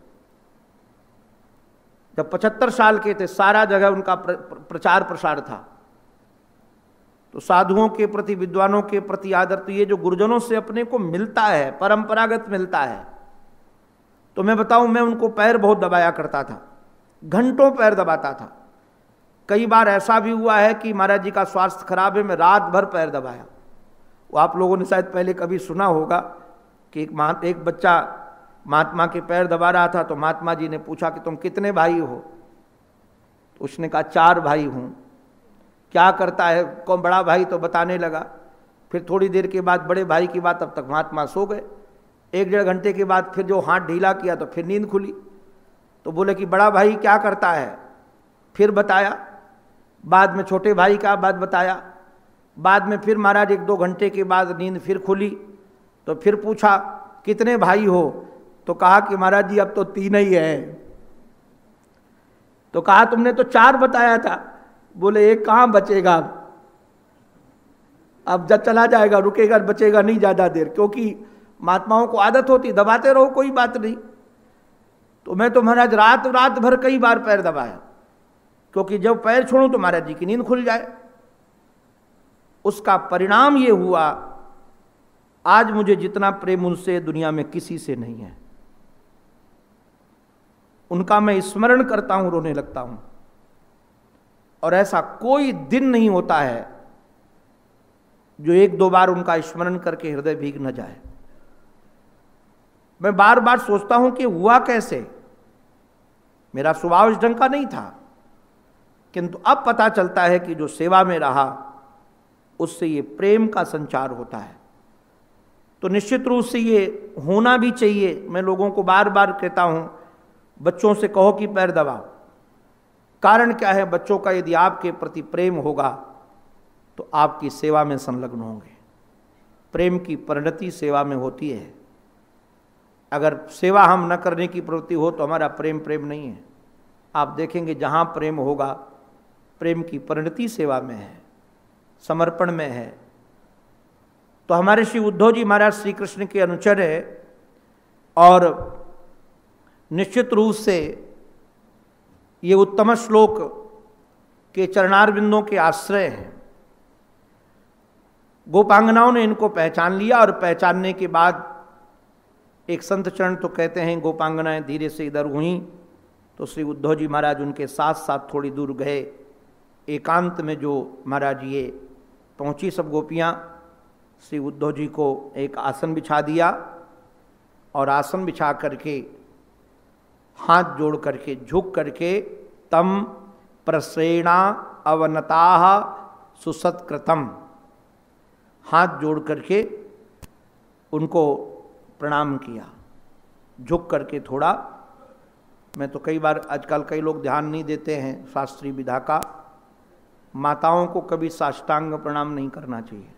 जब पचहत्तर साल के थे, सारा जगह उनका प्र, प्रचार प्रसार था। तो साधुओं के प्रति, विद्वानों के प्रति आदर, तो ये जो गुरुजनों से अपने को मिलता है, परंपरागत मिलता है। तो मैं बताऊं, मैं उनको पैर बहुत दबाया करता था, घंटों पैर दबाता था। कई बार ऐसा भी हुआ है कि महाराज जी का स्वास्थ्य खराब है, मैं रात भर पैर दबाया। वो आप लोगों ने शायद पहले कभी सुना होगा कि एक महा एक बच्चा महात्मा के पैर दबा रहा था, तो महात्मा जी ने पूछा कि तुम कितने भाई हो? तो उसने कहा चार भाई हूं। क्या करता है? कौन बड़ा भाई? तो बताने लगा। फिर थोड़ी देर के बाद बड़े भाई की बात, तब तक महात्मा सो गए। एक डेढ़ घंटे के बाद फिर जो हाथ ढीला किया तो फिर नींद खुली। तो बोले कि बड़ा भाई क्या करता है? फिर बताया। बाद में छोटे भाई का बात बताया। बाद में फिर महाराज एक दो घंटे के बाद नींद फिर खुली, तो फिर पूछा कितने भाई हो? तो कहा कि महाराज जी अब तो तीन ही है। तो कहा तुमने तो चार बताया था। बोले एक कहां बचेगा, अब जब चला जाएगा, रुकेगा, बचेगा नहीं ज्यादा देर, क्योंकि महात्माओं को आदत होती दबाते रहो, कोई बात नहीं। तो मैं तो महाराज रात रात भर कई बार पैर दबाया, क्योंकि जब पैर छोड़ूं तो महाराज जी की नींद खुल जाए। उसका परिणाम ये हुआ, आज मुझे जितना प्रेम उनसे दुनिया में किसी से नहीं है। उनका मैं स्मरण करता हूं, रोने लगता हूं। और ऐसा कोई दिन नहीं होता है जो एक दो बार उनका स्मरण करके हृदय भीग न जाए। मैं बार बार सोचता हूं कि हुआ कैसे। मेरा स्वभाव इस ढंग का नहीं था, किंतु अब पता चलता है कि जो सेवा में रहा उससे ये प्रेम का संचार होता है। तो निश्चित रूप से ये होना भी चाहिए। मैं लोगों को बार बार कहता हूं, बच्चों से कहो कि पैर दबाओ। कारण क्या है? बच्चों का यदि आपके प्रति प्रेम होगा तो आपकी सेवा में संलग्न होंगे। प्रेम की परिणति सेवा में होती है। अगर सेवा हम न करने की प्रवृत्ति हो तो हमारा प्रेम प्रेम नहीं है। आप देखेंगे जहाँ प्रेम होगा, प्रेम की परिणति सेवा में है, समर्पण में है। तो हमारे श्री उद्धव जी महाराज श्री कृष्ण के अनुचर है और निश्चित रूप से ये उत्तम श्लोक के चरणारविंदों के आश्रय हैं। गोपांगनाओं ने इनको पहचान लिया और पहचानने के बाद एक संत चरण तो कहते हैं गोपांगनाएं धीरे से इधर हुई तो श्री उद्धव जी महाराज उनके साथ साथ थोड़ी दूर गए। एकांत में जो महाराज ये पहुंची सब गोपियां, श्री उद्धव जी को एक आसन बिछा दिया और आसन बिछा करके हाथ जोड़ करके झुक करके तम प्रसेणा अवनताः सुसत्कृतम, हाथ जोड़ करके उनको प्रणाम किया, झुक करके थोड़ा। मैं तो कई बार आजकल कई लोग ध्यान नहीं देते हैं शास्त्रीय विधा का, माताओं को कभी साष्टांग प्रणाम नहीं करना चाहिए।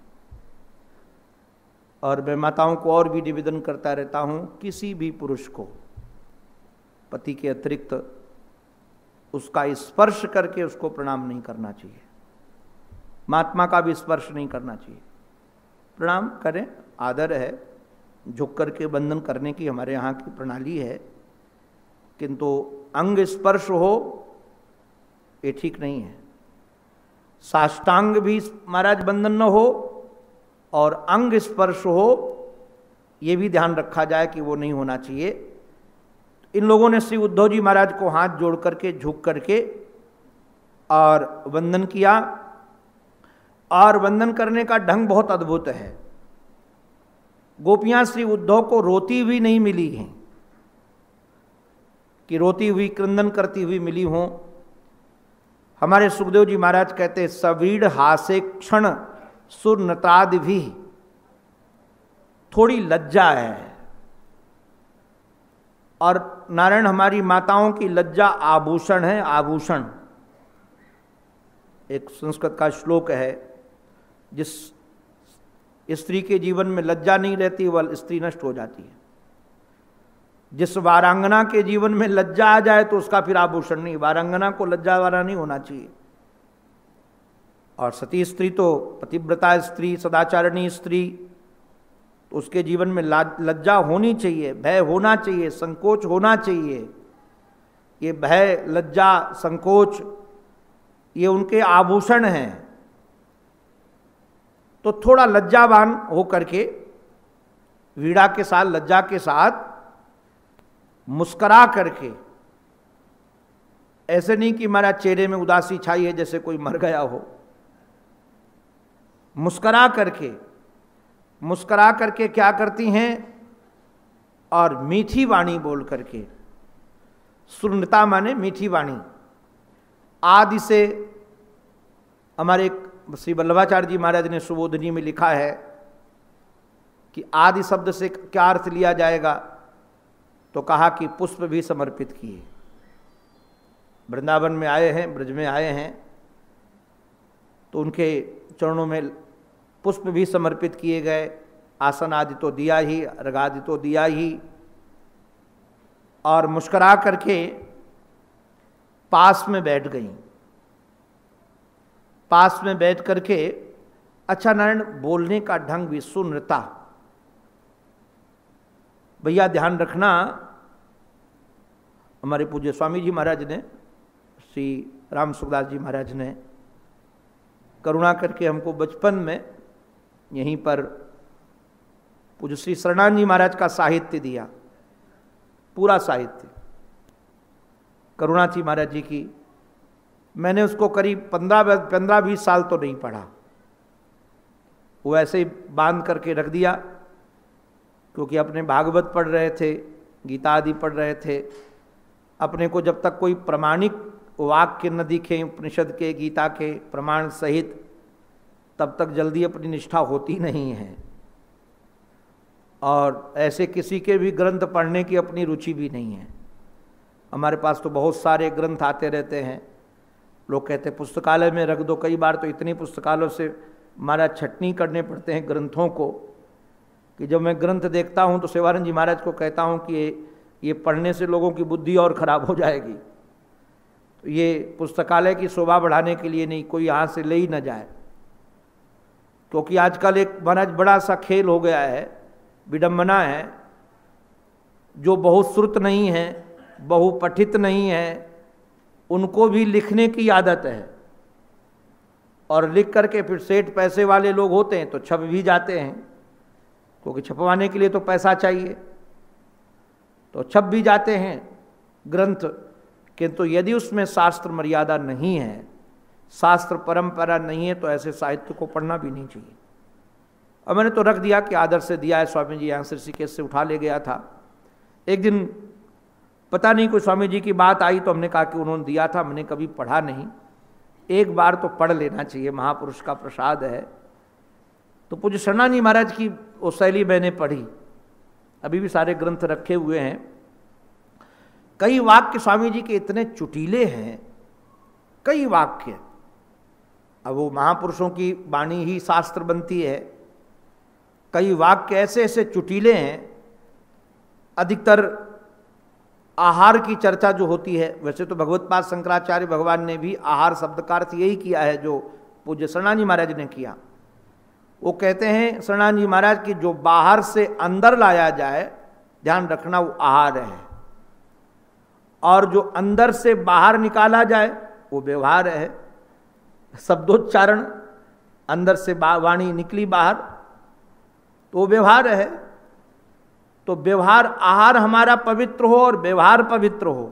और मैं माताओं को और भी निवेदन करता रहता हूँ, किसी भी पुरुष को पति के अतिरिक्त उसका स्पर्श करके उसको प्रणाम नहीं करना चाहिए, महात्मा का भी स्पर्श नहीं करना चाहिए। प्रणाम करें, आदर है, झुक करके बंधन करने की हमारे यहाँ की प्रणाली है, किंतु अंग स्पर्श हो ये ठीक नहीं है। साष्टांग भी महाराज बंधन न हो और अंग स्पर्श हो ये भी ध्यान रखा जाए कि वो नहीं होना चाहिए। इन लोगों ने श्री उद्धव जी महाराज को हाथ जोड़ करके झुक करके और वंदन किया। और वंदन करने का ढंग बहुत अद्भुत है। गोपियां श्री उद्धव को रोती हुई नहीं मिली हैं कि रोती हुई क्रंदन करती हुई मिली हों। हमारे सुखदेव जी महाराज कहते सवीड़ हासे क्षण सुरनतादि भी, थोड़ी लज्जा है। और नारायण हमारी माताओं की लज्जा आभूषण है, आभूषण। एक संस्कृत का श्लोक है, जिस स्त्री के जीवन में लज्जा नहीं रहती वह स्त्री नष्ट हो जाती है। जिस वारांगना के जीवन में लज्जा आ जाए तो उसका फिर आभूषण नहीं। वारांगना को लज्जा वाला नहीं होना चाहिए। और सती स्त्री तो पतिव्रता स्त्री, सदाचारिणी स्त्री, तो उसके जीवन में लज्जा होनी चाहिए, भय होना चाहिए, संकोच होना चाहिए। ये भय, लज्जा, संकोच ये उनके आभूषण हैं। तो थोड़ा लज्जावान हो करके, वीणा के साथ, लज्जा के साथ मुस्करा करके, ऐसे नहीं कि हमारा चेहरे में उदासी छाई है जैसे कोई मर गया हो, मुस्करा करके, मुस्करा करके क्या करती हैं और मीठी वाणी बोल करके, सुरनता माने मीठी वाणी। आदि से हमारे श्री वल्लभाचार्य जी महाराज ने सुबोधनी में लिखा है कि आदि शब्द से क्या अर्थ लिया जाएगा, तो कहा कि पुष्प भी समर्पित किए। वृंदावन में आए हैं, ब्रज में आए हैं, तो उनके चरणों में पुष्प भी समर्पित किए गए। आसन आदि तो दिया ही, अर्घ आदि तो दिया ही। और मुस्कुरा करके पास में बैठ गई। पास में बैठ करके, अच्छा नारायण बोलने का ढंग भी, सुनृता। भैया ध्यान रखना, हमारे पूज्य स्वामी जी महाराज ने, श्री राम सुखदास जी महाराज ने करुणा करके हमको बचपन में यहीं पर पूज्य श्री शरणानंद जी महाराज का साहित्य दिया, पूरा साहित्य करुणा थी महाराज जी की। मैंने उसको करीब पंद्रह पंद्रह बीस साल तो नहीं पढ़ा, वो ऐसे ही बांध करके रख दिया, क्योंकि अपने भागवत पढ़ रहे थे, गीता आदि पढ़ रहे थे। अपने को जब तक कोई प्रमाणिक वाक्य न दिखे उपनिषद के, गीता के प्रमाण सहित, तब तक जल्दी अपनी निष्ठा होती नहीं है। और ऐसे किसी के भी ग्रंथ पढ़ने की अपनी रुचि भी नहीं है। हमारे पास तो बहुत सारे ग्रंथ आते रहते हैं। लोग कहते हैं पुस्तकालय में रख दो। कई बार तो इतनी पुस्तकालयों से हमारा छटनी करने पड़ते हैं ग्रंथों को कि जब मैं ग्रंथ देखता हूँ तो सेवानंद जी महाराज को कहता हूँ कि ये ये पढ़ने से लोगों की बुद्धि और खराब हो जाएगी, तो ये पुस्तकालय की शोभा बढ़ाने के लिए नहीं, कोई यहाँ से ले ही न जाए। क्योंकि आजकल एक महाराज बड़ा सा खेल हो गया है, विडंबना है, जो बहुश्रुत नहीं है, बहुपठित नहीं है, उनको भी लिखने की आदत है, और लिख करके फिर सेठ पैसे वाले लोग होते हैं तो छप भी जाते हैं, क्योंकि छपवाने के लिए तो पैसा चाहिए, तो छप भी जाते हैं ग्रंथ। किंतु यदि उसमें शास्त्र मर्यादा नहीं है, शास्त्र परंपरा नहीं है, तो ऐसे साहित्य को पढ़ना भी नहीं चाहिए। अब मैंने तो रख दिया कि आदर से दिया है, स्वामी जी यहाँ से ऋषिकेश से उठा ले गया था। एक दिन पता नहीं कोई स्वामी जी की बात आई तो हमने कहा कि उन्होंने दिया था, मैंने कभी पढ़ा नहीं, एक बार तो पढ़ लेना चाहिए, महापुरुष का प्रसाद है। तो पूज्य शरणानंद जी महाराज की वो शैली मैंने पढ़ी, अभी भी सारे ग्रंथ रखे हुए हैं। कई वाक्य स्वामी जी के इतने चुटीले हैं, कई वाक्य। अब वो महापुरुषों की वाणी ही शास्त्र बनती है, कई वाक्य ऐसे ऐसे चुटीले हैं। अधिकतर आहार की चर्चा जो होती है, वैसे तो भगवत्पाद शंकराचार्य भगवान ने भी आहार शब्द का अर्थ यही किया है जो पूज्य शरणानंद जी महाराज ने किया। वो कहते हैं शरणानंद जी महाराज की जो बाहर से अंदर लाया जाए, ध्यान रखना, वो आहार है, और जो अंदर से बाहर निकाला जाए वो व्यवहार है। शब्दोच्चारण, अंदर से वाणी निकली बाहर तो वो व्यवहार है। तो व्यवहार, आहार हमारा पवित्र हो और व्यवहार पवित्र हो।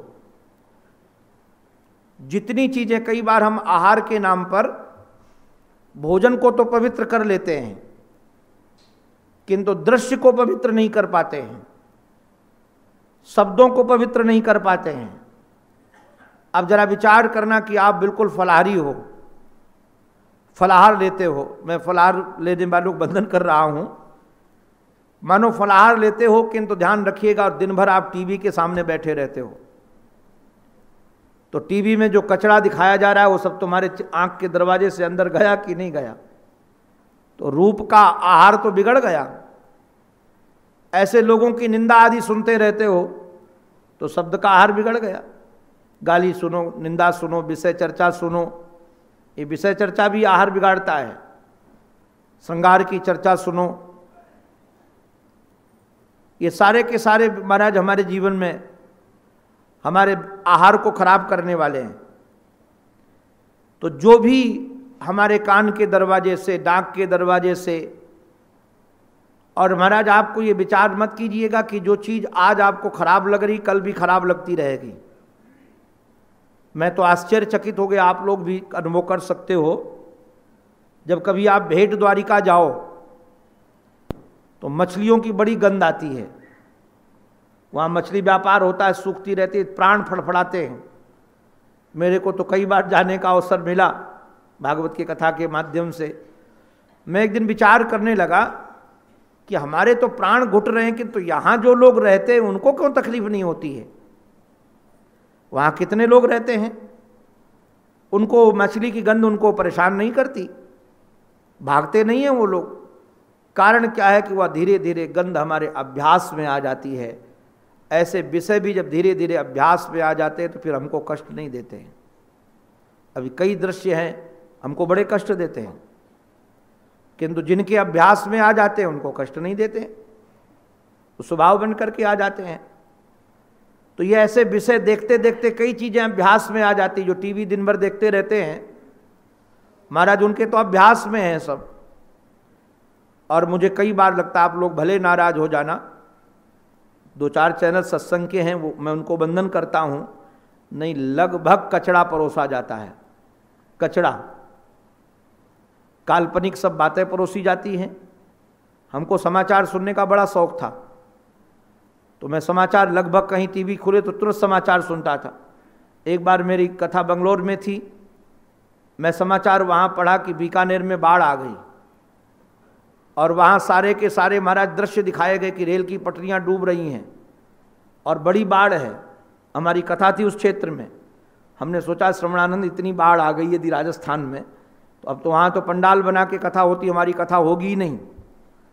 जितनी चीजें, कई बार हम आहार के नाम पर भोजन को तो पवित्र कर लेते हैं, किंतु दृश्य को पवित्र नहीं कर पाते हैं, शब्दों को पवित्र नहीं कर पाते हैं। अब जरा विचार करना कि आप बिल्कुल फलाहारी हो, फलाहार लेते हो, मैं फलाहार लेने वालों को बंधन कर रहा हूं, मानो फलाहार लेते हो, किंतु ध्यान रखिएगा और दिन भर आप टीवी के सामने बैठे रहते हो, तो टीवी में जो कचरा दिखाया जा रहा है वो सब तुम्हारे आंख के दरवाजे से अंदर गया कि नहीं गया, तो रूप का आहार तो बिगड़ गया। ऐसे लोगों की निंदा आदि सुनते रहते हो तो शब्द का आहार बिगड़ गया। गाली सुनो, निंदा सुनो, विषय चर्चा सुनो, ये विषय चर्चा भी आहार बिगाड़ता है। श्रृंगार की चर्चा सुनो, ये सारे के सारे महाराज हमारे जीवन में हमारे आहार को खराब करने वाले हैं। तो जो भी हमारे कान के दरवाजे से, नाक के दरवाजे से, और महाराज आपको ये विचार मत कीजिएगा कि जो चीज आज आपको खराब लग रही कल भी खराब लगती रहेगी। मैं तो आश्चर्यचकित हो गया, आप लोग भी अनुभव कर सकते हो। जब कभी आप भेंट द्वारिका जाओ तो मछलियों की बड़ी गंध आती है, वहाँ मछली व्यापार होता है, सूखती रहती है, प्राण फड़फड़ाते हैं। मेरे को तो कई बार जाने का अवसर मिला भागवत की कथा के माध्यम से। मैं एक दिन विचार करने लगा कि हमारे तो प्राण घुट रहे हैं, किंतु तो यहाँ जो लोग रहते हैं उनको क्यों तकलीफ नहीं होती है? वहाँ कितने लोग रहते हैं, उनको मछली की गंध उनको परेशान नहीं करती, भागते नहीं हैं वो लोग। कारण क्या है कि वह धीरे धीरे गंध हमारे अभ्यास में आ जाती है। ऐसे विषय भी जब धीरे धीरे अभ्यास में आ जाते हैं तो फिर हमको कष्ट नहीं देते हैं। अभी कई दृश्य हैं हमको बड़े कष्ट देते हैं, किंतु जिनके अभ्यास में आ जाते हैं उनको कष्ट नहीं देते हैं, तो स्वभाव बन करके आ जाते हैं। तो ये ऐसे विषय देखते देखते कई चीजें अभ्यास में आ जाती, जो टीवी दिन भर देखते रहते हैं महाराज, उनके तो अभ्यास में है सब। और मुझे कई बार लगता है, आप लोग भले नाराज हो जाना, दो चार चैनल सत्संग के हैं, वो मैं उनको बंधन करता हूं, नहीं लगभग कचड़ा परोसा जाता है। कचड़ा, काल्पनिक सब बातें परोसी जाती हैं। हमको समाचार सुनने का बड़ा शौक था, तो मैं समाचार लगभग कहीं टीवी खुले तो तुरंत समाचार सुनता था। एक बार मेरी कथा बंगलोर में थी, मैं समाचार वहाँ पढ़ा कि बीकानेर में बाढ़ आ गई, और वहाँ सारे के सारे महाराज दृश्य दिखाए गए कि रेल की पटरियाँ डूब रही हैं और बड़ी बाढ़ है। हमारी कथा थी उस क्षेत्र में। हमने सोचा श्रवणानंद इतनी बाढ़ आ गई यदि राजस्थान में, तो अब तो वहाँ तो पंडाल बना के कथा होती, हमारी कथा होगी ही नहीं।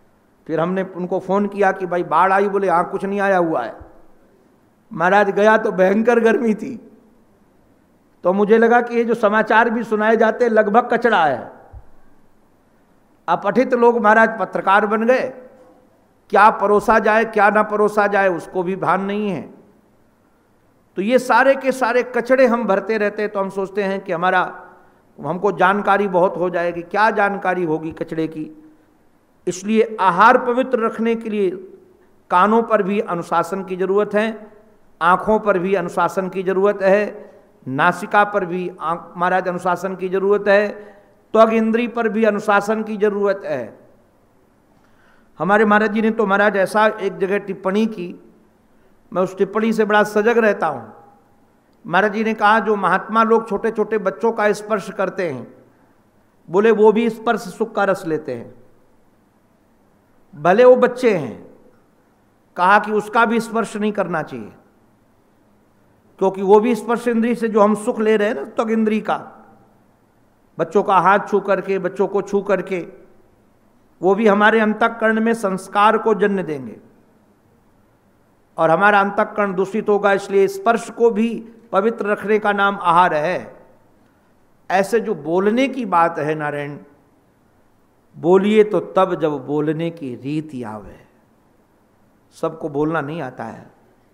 फिर हमने उनको फोन किया कि भाई बाढ़ आई, बोले हाँ कुछ नहीं आया हुआ है। महाराज गया तो भयंकर गर्मी थी, तो मुझे लगा कि ये जो समाचार भी सुनाए जाते हैं लगभग कचड़ा है। अपठित लोग महाराज पत्रकार बन गए, क्या परोसा जाए क्या ना परोसा जाए उसको भी भान नहीं है। तो ये सारे के सारे कचड़े हम भरते रहते, तो हम सोचते हैं कि हमारा हमको जानकारी बहुत हो जाएगी। क्या जानकारी होगी कचड़े की। इसलिए आहार पवित्र रखने के लिए कानों पर भी अनुशासन की जरूरत है, आंखों पर भी अनुशासन की जरूरत है, नासिका पर भी महाराज अनुशासन की जरूरत है, त्वग इंद्री पर भी अनुशासन की जरूरत है। हमारे महाराज जी ने तो महाराज ऐसा एक जगह टिप्पणी की, मैं उस टिप्पणी से बड़ा सजग रहता हूं। महाराज जी ने कहा जो महात्मा लोग छोटे छोटे बच्चों का स्पर्श करते हैं, बोले वो भी स्पर्श सुख का रस लेते हैं, भले वो बच्चे हैं। कहा कि उसका भी स्पर्श नहीं करना चाहिए, क्योंकि वो भी स्पर्श इंद्री से जो हम सुख ले रहे हैं ना त्वग इंद्री का, बच्चों का हाथ छू करके, बच्चों को छू करके, वो भी हमारे अंतःकरण में संस्कार को जन्म देंगे और हमारा अंतःकरण दूषित होगा। इसलिए स्पर्श को भी पवित्र रखने का नाम आहार है। ऐसे जो बोलने की बात है नारायण, बोलिए तो तब जब बोलने की रीति आवे। सबको बोलना नहीं आता है,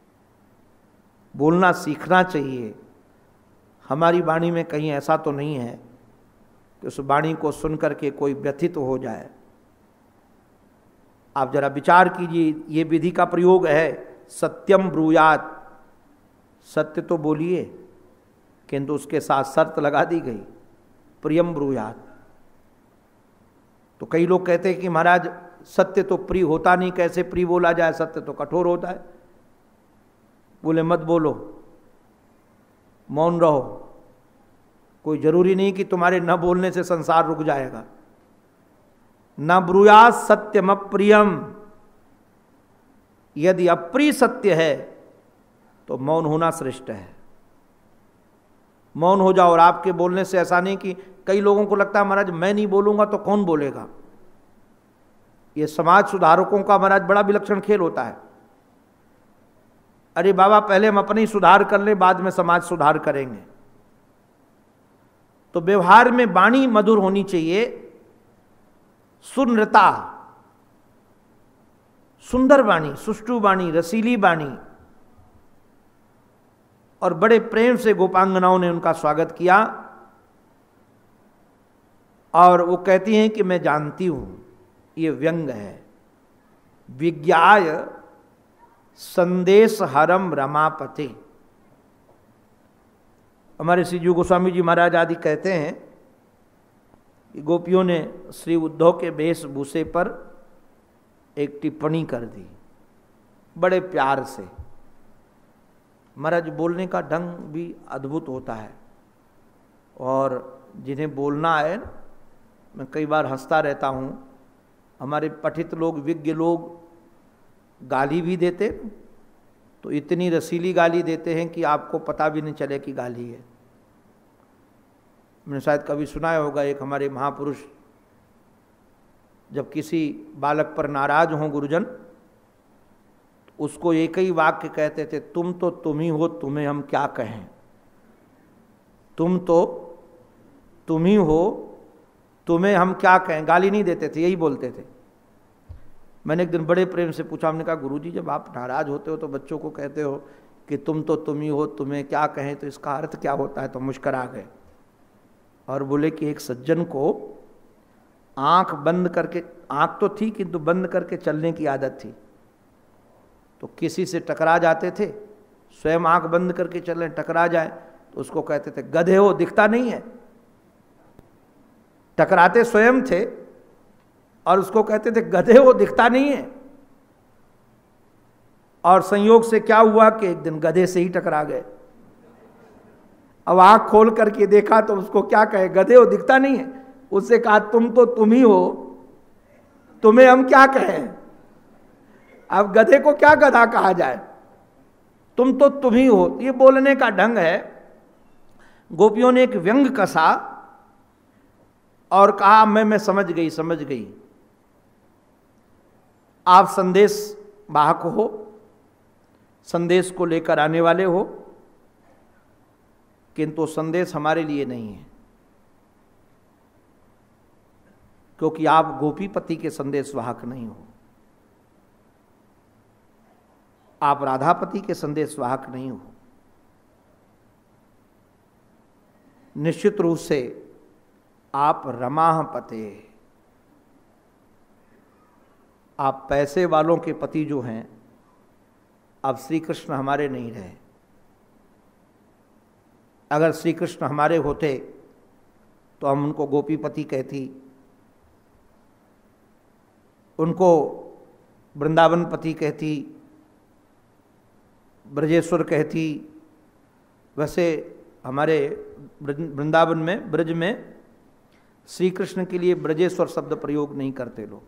बोलना सीखना चाहिए। हमारी वाणी में कहीं ऐसा तो नहीं है कि उस वाणी को सुन करके कोई व्यथित हो जाए। आप जरा विचार कीजिए, ये विधि का प्रयोग है सत्यम ब्रूयात, सत्य तो बोलिए, किंतु उसके साथ शर्त लगा दी गई प्रियम ब्रूयात। तो कई लोग कहते हैं कि महाराज सत्य तो प्रिय होता नहीं, कैसे प्रिय बोला जाए, सत्य तो कठोर होता है। बोले मत बोलो, मौन रहो, कोई जरूरी नहीं कि तुम्हारे न बोलने से संसार रुक जाएगा। न ब्रूयात सत्यम अप्रियम, यदि अप्रिय सत्य है तो मौन होना श्रेष्ठ है। मौन हो जाओ। और आपके बोलने से ऐसा नहीं कि कई लोगों को लगता है महाराज मैं नहीं बोलूंगा तो कौन बोलेगा। ये समाज सुधारकों का महाराज बड़ा विलक्षण खेल होता है। अरे बाबा पहले हम अपने ही सुधार कर ले, बाद में समाज सुधार करेंगे। तो व्यवहार में वाणी मधुर होनी चाहिए, सुनृता, सुंदर वाणी, सुष्टु वाणी, रसीली वाणी। और बड़े प्रेम से गोपांगनाओं ने उनका स्वागत किया और वो कहती हैं कि मैं जानती हूं ये व्यंग है। विज्ञाय संदेश हरम रमापते। हमारे श्री जीव गोस्वामी जी महाराज आदि कहते हैं कि गोपियों ने श्री उद्धव के वेशभूषे पर एक टिप्पणी कर दी बड़े प्यार से। महाराज बोलने का ढंग भी अद्भुत होता है और जिन्हें बोलना है, मैं कई बार हंसता रहता हूँ। हमारे पठित लोग, विज्ञ लोग गाली भी देते तो इतनी रसीली गाली देते हैं कि आपको पता भी नहीं चले कि गाली है। मैंने शायद कभी सुना होगा, एक हमारे महापुरुष जब किसी बालक पर नाराज हों गुरुजन, उसको एक ही वाक्य कहते थे, तुम तो तुम ही हो, तुम्हें हम क्या कहें। तुम तो तुम ही हो, तुम्हें हम क्या कहें। गाली नहीं देते थे, यही बोलते थे। मैंने एक दिन बड़े प्रेम से पूछा, हमने कहा गुरुजी जब आप नाराज होते हो तो बच्चों को कहते हो कि तुम तो तुम ही हो, तुम्हें क्या कहें, तो इसका अर्थ क्या होता है। तो मुस्करा गए और बोले कि एक सज्जन को आंख बंद करके, आंख तो थी किंतु बंद करके चलने की आदत थी, तो किसी से टकरा जाते थे, स्वयं आंख बंद करके चलने, टकरा जाए तो उसको कहते थे गधे हो, दिखता नहीं है। टकराते स्वयं थे और उसको कहते थे गधे हो, दिखता नहीं है। और संयोग से क्या हुआ कि एक दिन गधे से ही टकरा गए। अब आंख खोल करके देखा तो उसको क्या कहे, गधे हो, दिखता नहीं है। उससे कहा तुम तो तुम ही हो, तुम्हें हम क्या कहें। अब गधे को क्या गधा कहा जाए, तुम तो तुम ही हो। ये बोलने का ढंग है। गोपियों ने एक व्यंग कसा और कहा मैं मैं समझ गई समझ गई। आप संदेश वाहक हो, संदेश को लेकर आने वाले हो, किंतु संदेश हमारे लिए नहीं है, क्योंकि आप गोपीपति के संदेश वाहक नहीं हो, आप राधापति के संदेश वाहक नहीं हो। निश्चित रूप से आप रमापते, आप पैसे वालों के पति जो हैं, अब श्री कृष्ण हमारे नहीं रहे। अगर श्री कृष्ण हमारे होते तो हम उनको गोपीपति कहती, उनको वृंदावन पति कहती, ब्रजेश्वर कहती। वैसे हमारे वृंदावन में, ब्रज में श्री कृष्ण के लिए ब्रजेश्वर शब्द प्रयोग नहीं करते लोग।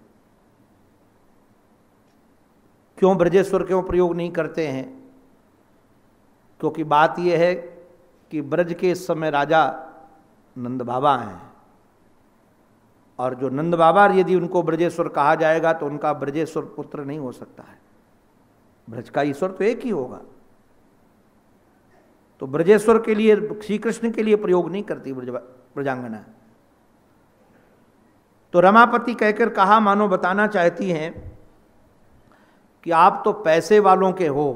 क्यों ब्रजेश्वर क्यों प्रयोग नहीं करते हैं? क्योंकि बात यह है कि ब्रज के इस समय राजा नंद बाबा हैं, और जो नंद बाबा यदि उनको ब्रजेश्वर कहा जाएगा तो उनका ब्रजेश्वर पुत्र नहीं हो सकता है। ब्रज का ईश्वर तो एक ही होगा। तो ब्रजेश्वर के लिए, श्री कृष्ण के लिए प्रयोग नहीं करती ब्रज ब्रजांगना। तो रमापति कहकर कहा, मानो बताना चाहती हैं कि आप तो पैसे वालों के हो,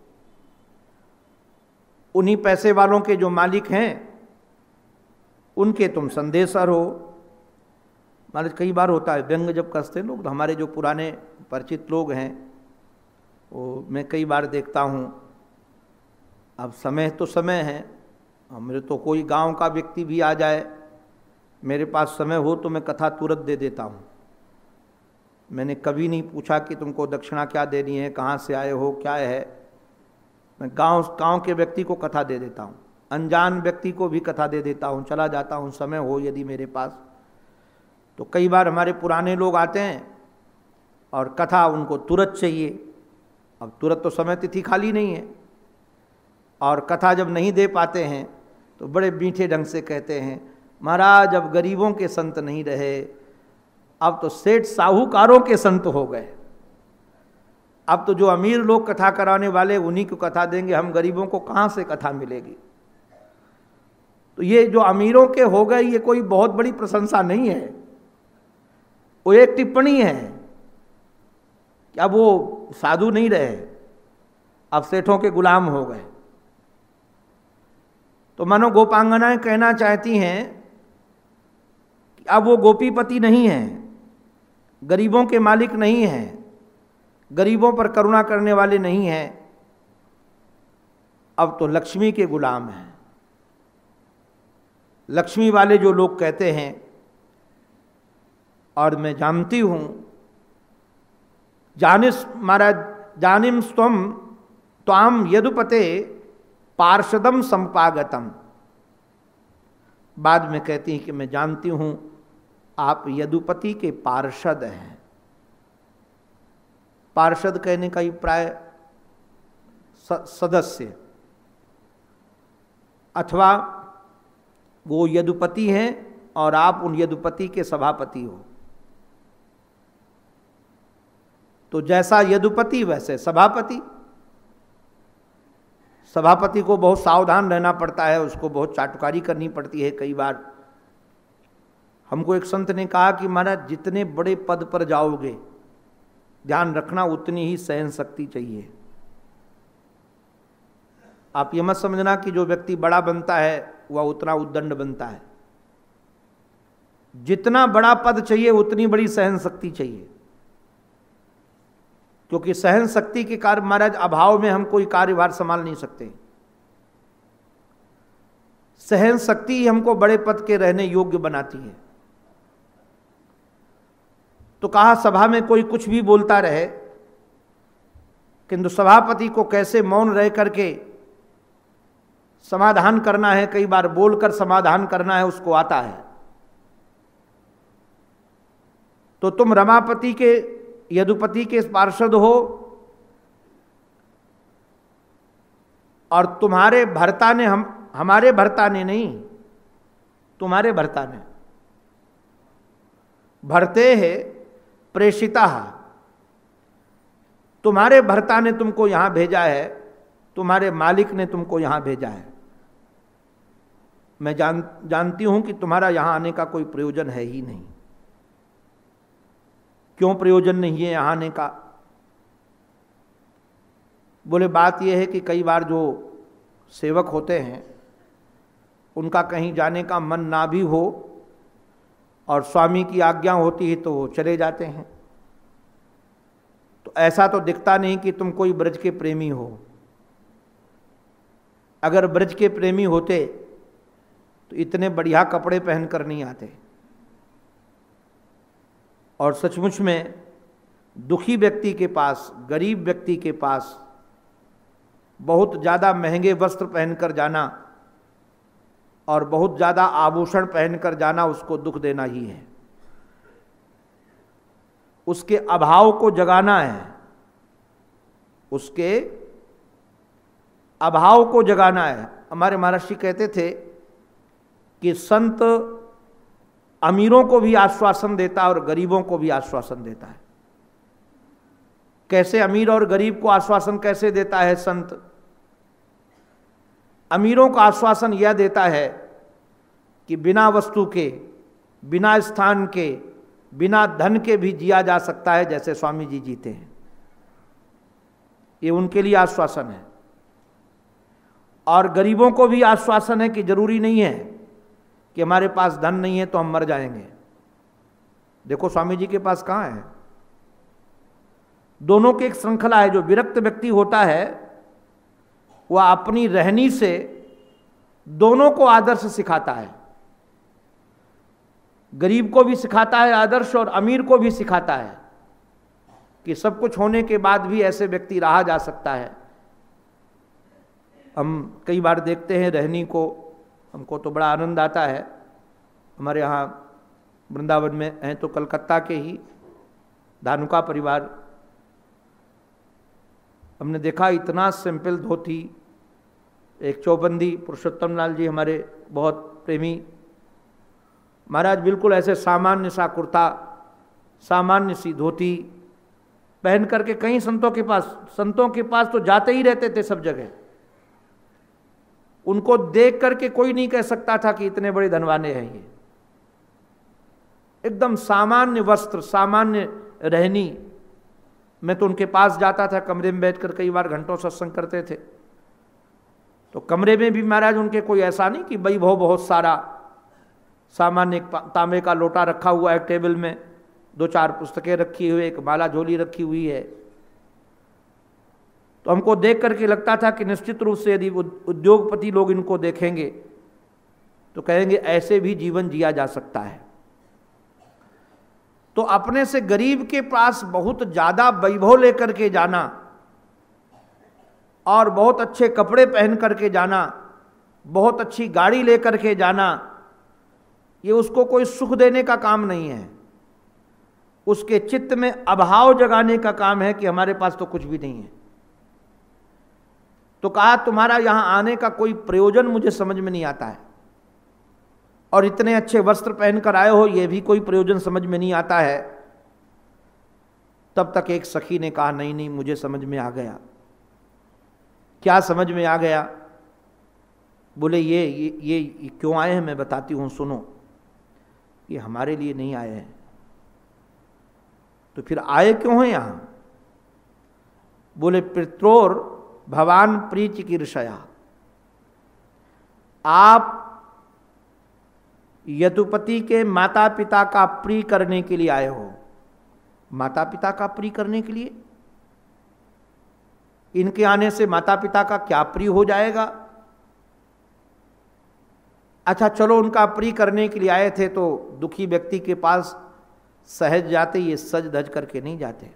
उन्हीं पैसे वालों के जो मालिक हैं उनके तुम संदेशर हो। मतलब कई बार होता है व्यंग जब कसते लोग, तो हमारे जो पुराने परिचित लोग हैं वो मैं कई बार देखता हूँ। अब समय तो समय है, मेरे तो कोई गांव का व्यक्ति भी आ जाए, मेरे पास समय हो तो मैं कथा तुरंत दे देता हूँ। मैंने कभी नहीं पूछा कि तुमको दक्षिणा क्या देनी है, कहाँ से आए हो, क्या है। मैं गांव गांव के व्यक्ति को कथा दे देता हूँ, अनजान व्यक्ति को भी कथा दे देता हूँ, चला जाता हूँ समय हो यदि मेरे पास। तो कई बार हमारे पुराने लोग आते हैं और कथा उनको तुरंत चाहिए। अब तुरंत तो समय तिथि खाली नहीं है, और कथा जब नहीं दे पाते हैं तो बड़े मीठे ढंग से कहते हैं, महाराज अब गरीबों के संत नहीं रहे, अब तो सेठ साहूकारों के संत हो गए। अब तो जो अमीर लोग कथा कराने वाले उन्हीं को कथा देंगे, हम गरीबों को कहाँ से कथा मिलेगी। तो ये जो अमीरों के हो गए, ये कोई बहुत बड़ी प्रशंसा नहीं है, वो एक टिप्पणी है कि अब वो साधु नहीं रहे, अब सेठों के गुलाम हो गए। तो मानो गोपांगनाएं कहना चाहती हैं कि अब वो गोपीपति नहीं हैं, गरीबों के मालिक नहीं हैं, गरीबों पर करुणा करने वाले नहीं हैं, अब तो लक्ष्मी के गुलाम हैं। लक्ष्मी वाले जो लोग कहते हैं, और मैं जानती हूं, जानिस महाराज जानिम स्वम त्वाम यदुपते पार्षदम संपागतम। बाद में कहती हैं कि मैं जानती हूं आप यदुपति के पार्षद हैं। पार्षद कहने का ही प्राय सदस्य, अथवा वो यदुपति हैं और आप उन यदुपति के सभापति हो। तो जैसा यदुपति वैसे सभापति। सभापति को बहुत सावधान रहना पड़ता है, उसको बहुत चाटुकारी करनी पड़ती है। कई बार हमको एक संत ने कहा कि महाराज जितने बड़े पद पर जाओगे ध्यान रखना उतनी ही सहन शक्ति चाहिए। आप ये मत समझना कि जो व्यक्ति बड़ा बनता है वह उतना उद्दंड बनता है। जितना बड़ा पद चाहिए उतनी बड़ी सहन शक्ति चाहिए, क्योंकि सहन शक्ति के कारण महाराज अभाव में हम कोई कार्यभार संभाल नहीं सकते। सहन शक्ति ही हमको बड़े पद के रहने योग्य बनाती है। तो कहा सभा में कोई कुछ भी बोलता रहे, किंतु सभापति को कैसे मौन रह करके समाधान करना है, कई बार बोलकर समाधान करना है, उसको आता है। तो तुम रमापति के यदुपति के पार्षद हो, और तुम्हारे भर्ता ने, हम हमारे भर्ता ने नहीं, तुम्हारे भर्ता ने, भरते है प्रेषिता, तुम्हारे भर्ता ने तुमको यहां भेजा है, तुम्हारे मालिक ने तुमको यहां भेजा है। मैं जान जानती हूं कि तुम्हारा यहां आने का कोई प्रयोजन है ही नहीं। क्यों प्रयोजन नहीं है यहां आने का? बोले बात यह है कि कई बार जो सेवक होते हैं उनका कहीं जाने का मन ना भी हो और स्वामी की आज्ञा होती है तो वो चले जाते हैं। तो ऐसा तो दिखता नहीं कि तुम कोई ब्रज के प्रेमी हो। अगर ब्रज के प्रेमी होते तो इतने बढ़िया कपड़े पहनकर नहीं आते। और सचमुच में दुखी व्यक्ति के पास, गरीब व्यक्ति के पास बहुत ज़्यादा महंगे वस्त्र पहनकर जाना और बहुत ज़्यादा आभूषण पहनकर जाना उसको दुख देना ही है। उसके अभाव को जगाना है, उसके अभाव को जगाना है। हमारे महर्षि कहते थे कि संत अमीरों को भी आश्वासन देता है और गरीबों को भी आश्वासन देता है। कैसे अमीर और गरीब को आश्वासन कैसे देता है संत? अमीरों का आश्वासन यह देता है कि बिना वस्तु के, बिना स्थान के, बिना धन के भी जिया जा सकता है जैसे स्वामी जी जीते हैं। ये उनके लिए आश्वासन है। और गरीबों को भी आश्वासन है कि जरूरी नहीं है कि हमारे पास धन नहीं है तो हम मर जाएंगे। देखो स्वामी जी के पास कहाँ है। दोनों की एक श्रृंखला है। जो विरक्त व्यक्ति होता है वह अपनी रहनी से दोनों को आदर्श सिखाता है। गरीब को भी सिखाता है आदर्श और अमीर को भी सिखाता है कि सब कुछ होने के बाद भी ऐसे व्यक्ति रहा जा सकता है। हम कई बार देखते हैं रहनी को, हमको तो बड़ा आनंद आता है। हमारे यहाँ वृंदावन में हैं तो कलकत्ता के ही धानुका परिवार, हमने देखा इतना सिंपल धोती, एक चौबंदी। पुरुषोत्तम लाल जी हमारे बहुत प्रेमी महाराज बिल्कुल ऐसे सामान्य सा कुर्ता, सामान्य सी धोती पहन करके कई संतों के पास संतों के पास तो जाते ही रहते थे सब जगह। उनको देख करके कोई नहीं कह सकता था कि इतने बड़े धनवाने हैं ये। एकदम सामान्य वस्त्र, सामान्य रहनी। मैं तो उनके पास जाता था, कमरे में बैठकर कई बार घंटों सत्संग करते थे। तो कमरे में भी महाराज उनके कोई ऐसा नहीं कि वैभव बहुत सारा, सामान्य तांबे का लोटा रखा हुआ है टेबल में, दो चार पुस्तकें रखी हुई, एक माला झोली रखी हुई है। तो हमको देख करके लगता था कि निश्चित रूप से यदि उद्योगपति लोग इनको देखेंगे तो कहेंगे ऐसे भी जीवन जिया जा सकता है। तो अपने से गरीब के पास बहुत ज्यादा वैभव लेकर के जाना और बहुत अच्छे कपड़े पहन करके जाना, बहुत अच्छी गाड़ी लेकर के जाना, ये उसको कोई सुख देने का काम नहीं है। उसके चित्त में अभाव जगाने का काम है कि हमारे पास तो कुछ भी नहीं है। तो कहा तुम्हारा यहां आने का कोई प्रयोजन मुझे समझ में नहीं आता है, और इतने अच्छे वस्त्र पहनकर आए हो यह भी कोई प्रयोजन समझ में नहीं आता है। तब तक एक सखी ने कहा नहीं नहीं मुझे समझ में आ गया। क्या समझ में आ गया? बोले ये ये ये, ये क्यों आए हैं मैं बताती हूं, सुनो। ये हमारे लिए नहीं आए हैं। तो फिर आए क्यों हैं यहां? बोले पित्रोर भवान प्रीच कीर्षया, आप यदुपति के माता पिता का प्रिय करने के लिए आए हो। माता पिता का प्रिय करने के लिए? इनके आने से माता पिता का क्या प्रिय हो जाएगा? अच्छा चलो उनका प्रिय करने के लिए आए थे तो दुखी व्यक्ति के पास सहज जाते, ये सज धज करके नहीं जाते।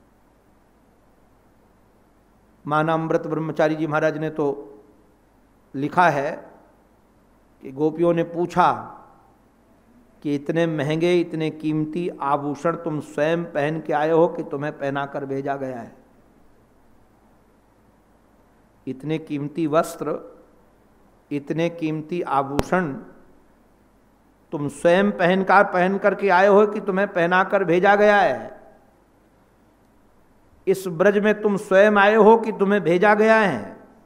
मानामृत ब्रह्मचारी जी महाराज ने तो लिखा है कि गोपियों ने पूछा कि इतने महंगे, इतने कीमती आभूषण तुम स्वयं पहन के आए हो कि तुम्हें पहनाकर भेजा गया है? इतने कीमती वस्त्र, इतने कीमती आभूषण तुम स्वयं पहनकर पहन करके आए हो कि तुम्हें पहनाकर भेजा गया है? इस ब्रज में तुम स्वयं आए हो कि तुम्हें भेजा गया है?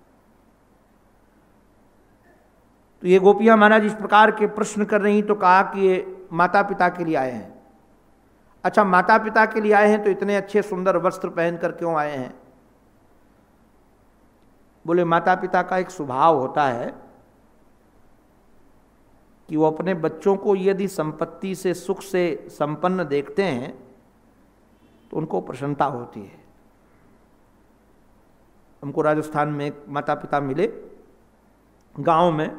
तो ये गोपियां महाराज इस प्रकार के प्रश्न कर रही, तो कहा कि ये माता पिता के लिए आए हैं। अच्छा, माता पिता के लिए आए हैं तो इतने अच्छे सुंदर वस्त्र पहन कर क्यों आए हैं? बोले माता पिता का एक स्वभाव होता है कि वो अपने बच्चों को यदि संपत्ति से, सुख से संपन्न देखते हैं तो उनको प्रसन्नता होती है। हमको राजस्थान में एक माता पिता मिले, गांव में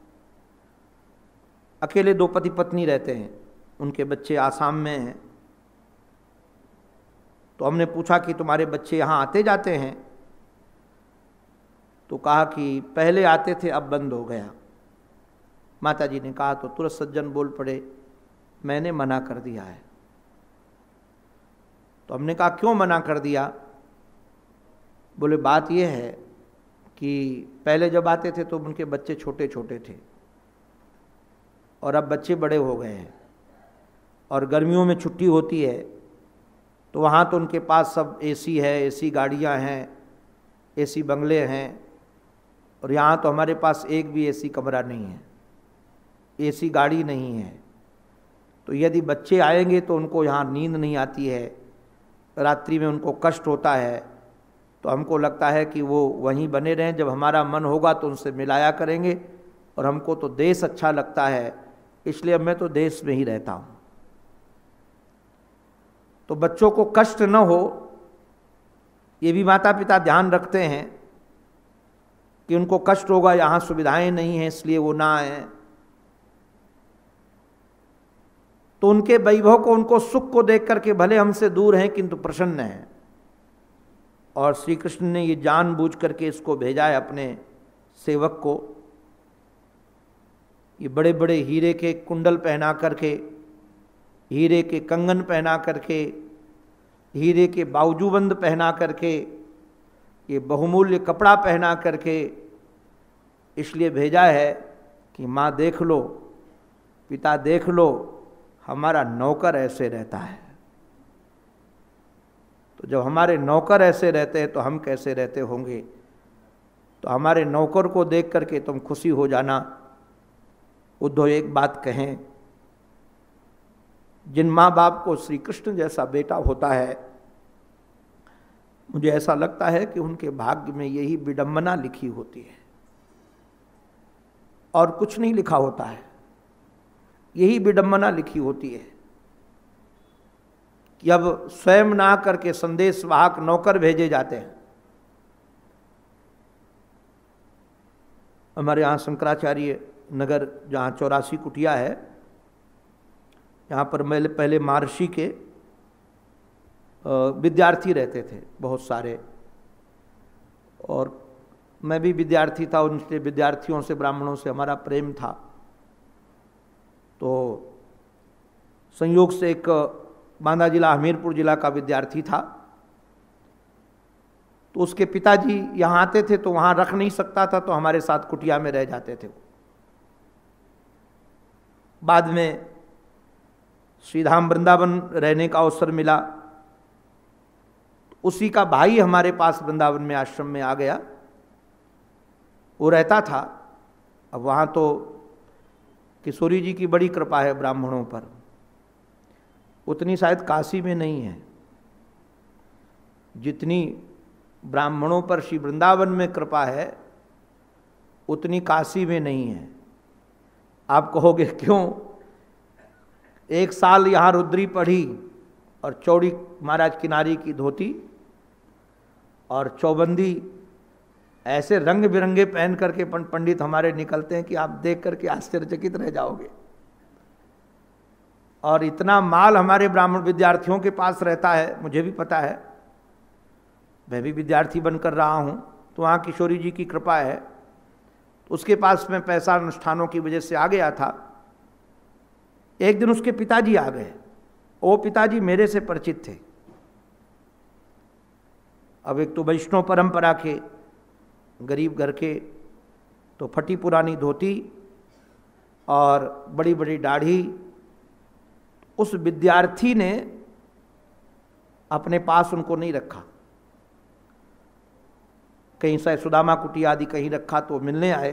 अकेले दो पति पत्नी रहते हैं, उनके बच्चे आसाम में हैं। तो हमने पूछा कि तुम्हारे बच्चे यहाँ आते जाते हैं? तो कहा कि पहले आते थे, अब बंद हो गया। माता जी ने कहा तो तुरंत सज्जन बोल पड़े, मैंने मना कर दिया है। तो हमने कहा क्यों मना कर दिया? बोले बात यह है कि पहले जब आते थे तो उनके बच्चे छोटे छोटे थे और अब बच्चे बड़े हो गए हैं, और गर्मियों में छुट्टी होती है तो वहाँ तो उनके पास सब एसी है, एसी गाड़ियाँ हैं, एसी बंगले हैं, और यहाँ तो हमारे पास एक भी एसी कमरा नहीं है, एसी गाड़ी नहीं है। तो यदि बच्चे आएंगे तो उनको यहाँ नींद नहीं आती है, रात्रि में उनको कष्ट होता है। तो हमको लगता है कि वो वहीं बने रहें, जब हमारा मन होगा तो उनसे मिलाया करेंगे, और हमको तो देश अच्छा लगता है, इसलिए मैं तो देश में ही रहता हूँ। तो बच्चों को कष्ट न हो, ये भी माता पिता ध्यान रखते हैं कि उनको कष्ट होगा, यहाँ सुविधाएं नहीं हैं, इसलिए वो ना आए। तो उनके वैभव को, उनको सुख को देख करके भले हमसे दूर हैं किंतु प्रसन्न हैं। और श्री कृष्ण ने ये जानबूझ करके इसको भेजा है अपने सेवक को। ये बड़े बड़े हीरे के कुंडल पहना करके, हीरे के कंगन पहना करके, हीरे के बावजूबंद पहना करके, ये बहुमूल्य कपड़ा पहना करके इसलिए भेजा है कि माँ देख लो, पिता देख लो, हमारा नौकर ऐसे रहता है। तो जब हमारे नौकर ऐसे रहते हैं तो हम कैसे रहते होंगे? तो हमारे नौकर को देख करके तुम खुशी हो जाना। उद्धव एक बात कहें, जिन माँ बाप को श्री कृष्ण जैसा बेटा होता है, मुझे ऐसा लगता है कि उनके भाग्य में यही विडंबना लिखी होती है और कुछ नहीं लिखा होता है। यही विडंबना लिखी होती है कि अब स्वयं ना करके संदेश वाहक नौकर भेजे जाते हैं। हमारे यहाँ शंकराचार्य नगर, जहाँ चौरासी कुटिया है, यहाँ पर पहले पहले महर्षि के विद्यार्थी रहते थे बहुत सारे, और मैं भी विद्यार्थी था। उनसे विद्यार्थियों से, ब्राह्मणों से हमारा प्रेम था। तो संयोग से एक बांदा जिला, हमीरपुर जिला का विद्यार्थी था। तो उसके पिताजी यहाँ आते थे तो वहाँ रख नहीं सकता था, तो हमारे साथ कुटिया में रह जाते थे। बाद में श्रीधाम वृंदावन रहने का अवसर मिला। उसी का भाई हमारे पास वृंदावन में आश्रम में आ गया, वो रहता था। अब वहाँ तो किशोरी जी की बड़ी कृपा है ब्राह्मणों पर, उतनी शायद काशी में नहीं है जितनी ब्राह्मणों पर श्री वृंदावन में कृपा है, उतनी काशी में नहीं है। आप कहोगे क्यों? एक साल यहाँ रुद्री पढ़ी और चौड़ी महाराज किनारी की धोती और चौबंदी, ऐसे रंग बिरंगे पहन करके पंडित हमारे निकलते हैं कि आप देख करके आश्चर्यचकित रह जाओगे। और इतना माल हमारे ब्राह्मण विद्यार्थियों के पास रहता है, मुझे भी पता है, मैं भी विद्यार्थी बनकर रहा हूँ। तो वहाँ किशोरी जी की कृपा है, तो उसके पास में पैसा अनुष्ठानों की वजह से आ गया था। एक दिन उसके पिताजी आ गए। वो पिताजी मेरे से परिचित थे। अब एक तो वैष्णव परंपरा के, गरीब घर के, तो फटी पुरानी धोती और बड़ी बड़ी दाढ़ी। उस विद्यार्थी ने अपने पास उनको नहीं रखा, कहीं से सुदामा कुटिया आदि कहीं रखा तो मिलने आए।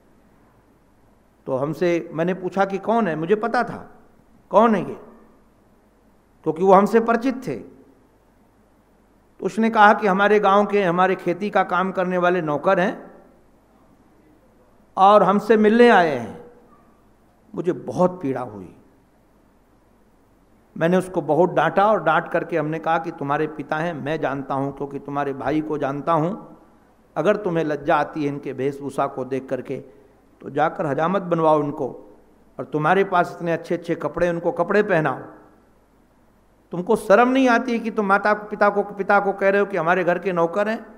तो हमसे, मैंने पूछा कि कौन है, मुझे पता था कौन है ये, क्योंकि वो हमसे परिचित थे। तो उसने कहा कि हमारे गांव के, हमारे खेती का काम करने वाले नौकर हैं और हमसे मिलने आए हैं। मुझे बहुत पीड़ा हुई। मैंने उसको बहुत डांटा और डांट करके हमने कहा कि तुम्हारे पिता हैं, मैं जानता हूं, क्योंकि तुम्हारे भाई को जानता हूं। अगर तुम्हें लज्जा आती है इनके वेशभूषा को देख करके तो जाकर हजामत बनवाओ इनको, और तुम्हारे पास इतने अच्छे अच्छे कपड़े, उनको कपड़े पहनाओ। तुमको शर्म नहीं आती है कि तुम माता पिता को पिता को कह रहे हो कि हमारे घर के नौकर हैं?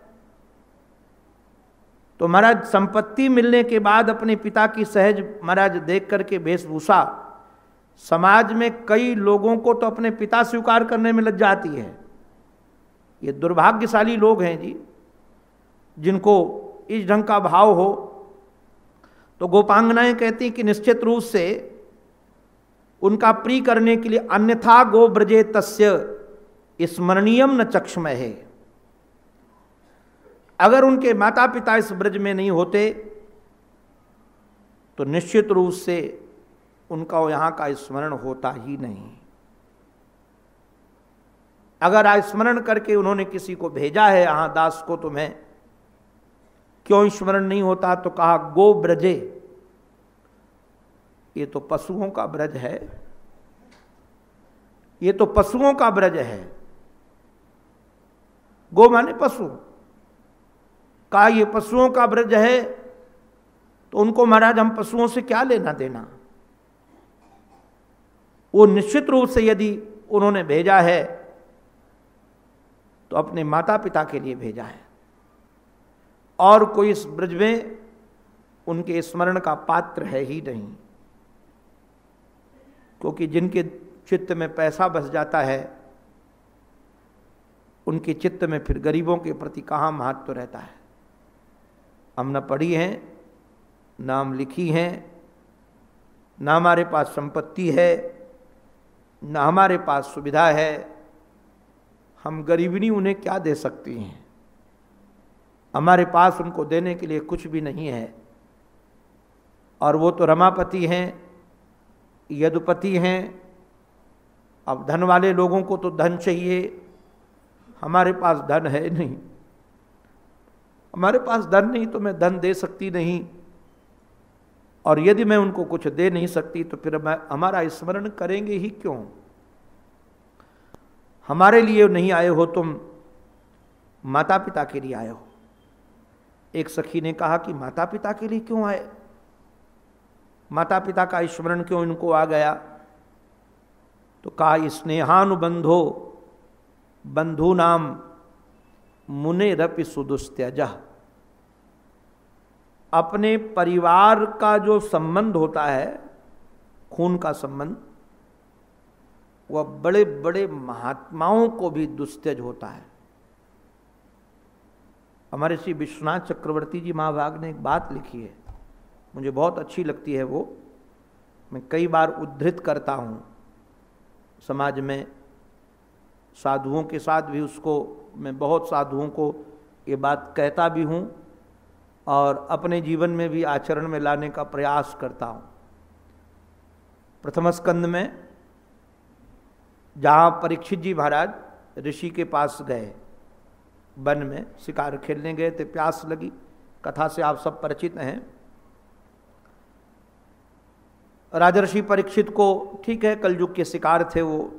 तो महाराज संपत्ति मिलने के बाद अपने पिता की सहज महाराज देख करके वेशभूषा, समाज में कई लोगों को तो अपने पिता स्वीकार करने में लज्जा आती है। ये दुर्भाग्यशाली लोग हैं जी, जिनको इस ढंग का भाव हो। तो गोपांगनाएं कहती हैं कि निश्चित रूप से उनका प्रिय करने के लिए अन्यथा गो ब्रजे तस्य स्मरणीयम न चक्षमय है। अगर उनके माता पिता इस ब्रज में नहीं होते तो निश्चित रूप से उनका यहाँ का स्मरण होता ही नहीं। अगर स्मरण करके उन्होंने किसी को भेजा है यहाँ दास को, तो मैं क्यों स्मरण नहीं होता? तो कहा गो ब्रजे, ये तो पशुओं का ब्रज है, ये तो पशुओं का ब्रज है। गो माने पशु, कहा ये पशुओं का ब्रज है, तो उनको महाराज हम पशुओं से क्या लेना देना? वो निश्चित रूप से यदि उन्होंने भेजा है तो अपने माता पिता के लिए भेजा है, और कोई इस ब्रज में उनके स्मरण का पात्र है ही नहीं। क्योंकि जिनके चित्त में पैसा बस जाता है, उनके चित्त में फिर गरीबों के प्रति कहाँ महत्व रहता है। हम न पढ़ी हैं, न हम लिखी हैं, न हमारे पास संपत्ति है, न हमारे पास सुविधा है। हम गरीबनी उन्हें क्या दे सकती हैं? हमारे पास उनको देने के लिए कुछ भी नहीं है। और वो तो रमापति हैं, यदुपति हैं। अब धन वाले लोगों को तो धन चाहिए, हमारे पास धन है नहीं। हमारे पास धन नहीं तो मैं धन दे सकती नहीं, और यदि मैं उनको कुछ दे नहीं सकती तो फिर मैं हमारा स्मरण करेंगे ही क्यों? हमारे लिए नहीं आए हो तुम, माता पिता के लिए आए हो। एक सखी ने कहा कि माता पिता के लिए क्यों आए? माता पिता का स्मरण क्यों इनको आ गया? तो कहा स्नेहानुबंधो बंधु नाम मुने रपि सुदुस्त्यज। अपने परिवार का जो संबंध होता है, खून का संबंध, वह बड़े बड़े महात्माओं को भी दुस्त्यज होता है। हमारे श्री विश्वनाथ चक्रवर्ती जी महाभाग ने एक बात लिखी है, मुझे बहुत अच्छी लगती है वो, मैं कई बार उद्धृत करता हूँ। समाज में साधुओं के साथ भी उसको, मैं बहुत साधुओं को ये बात कहता भी हूँ और अपने जीवन में भी आचरण में लाने का प्रयास करता हूँ। प्रथम स्कंद में जहाँ परीक्षित जी महाराज ऋषि के पास गए, वन में शिकार खेलने गए थे, प्यास लगी, कथा से आप सब परिचित हैं। राजर्षि परीक्षित को, ठीक है कलयुग के शिकार थे वो,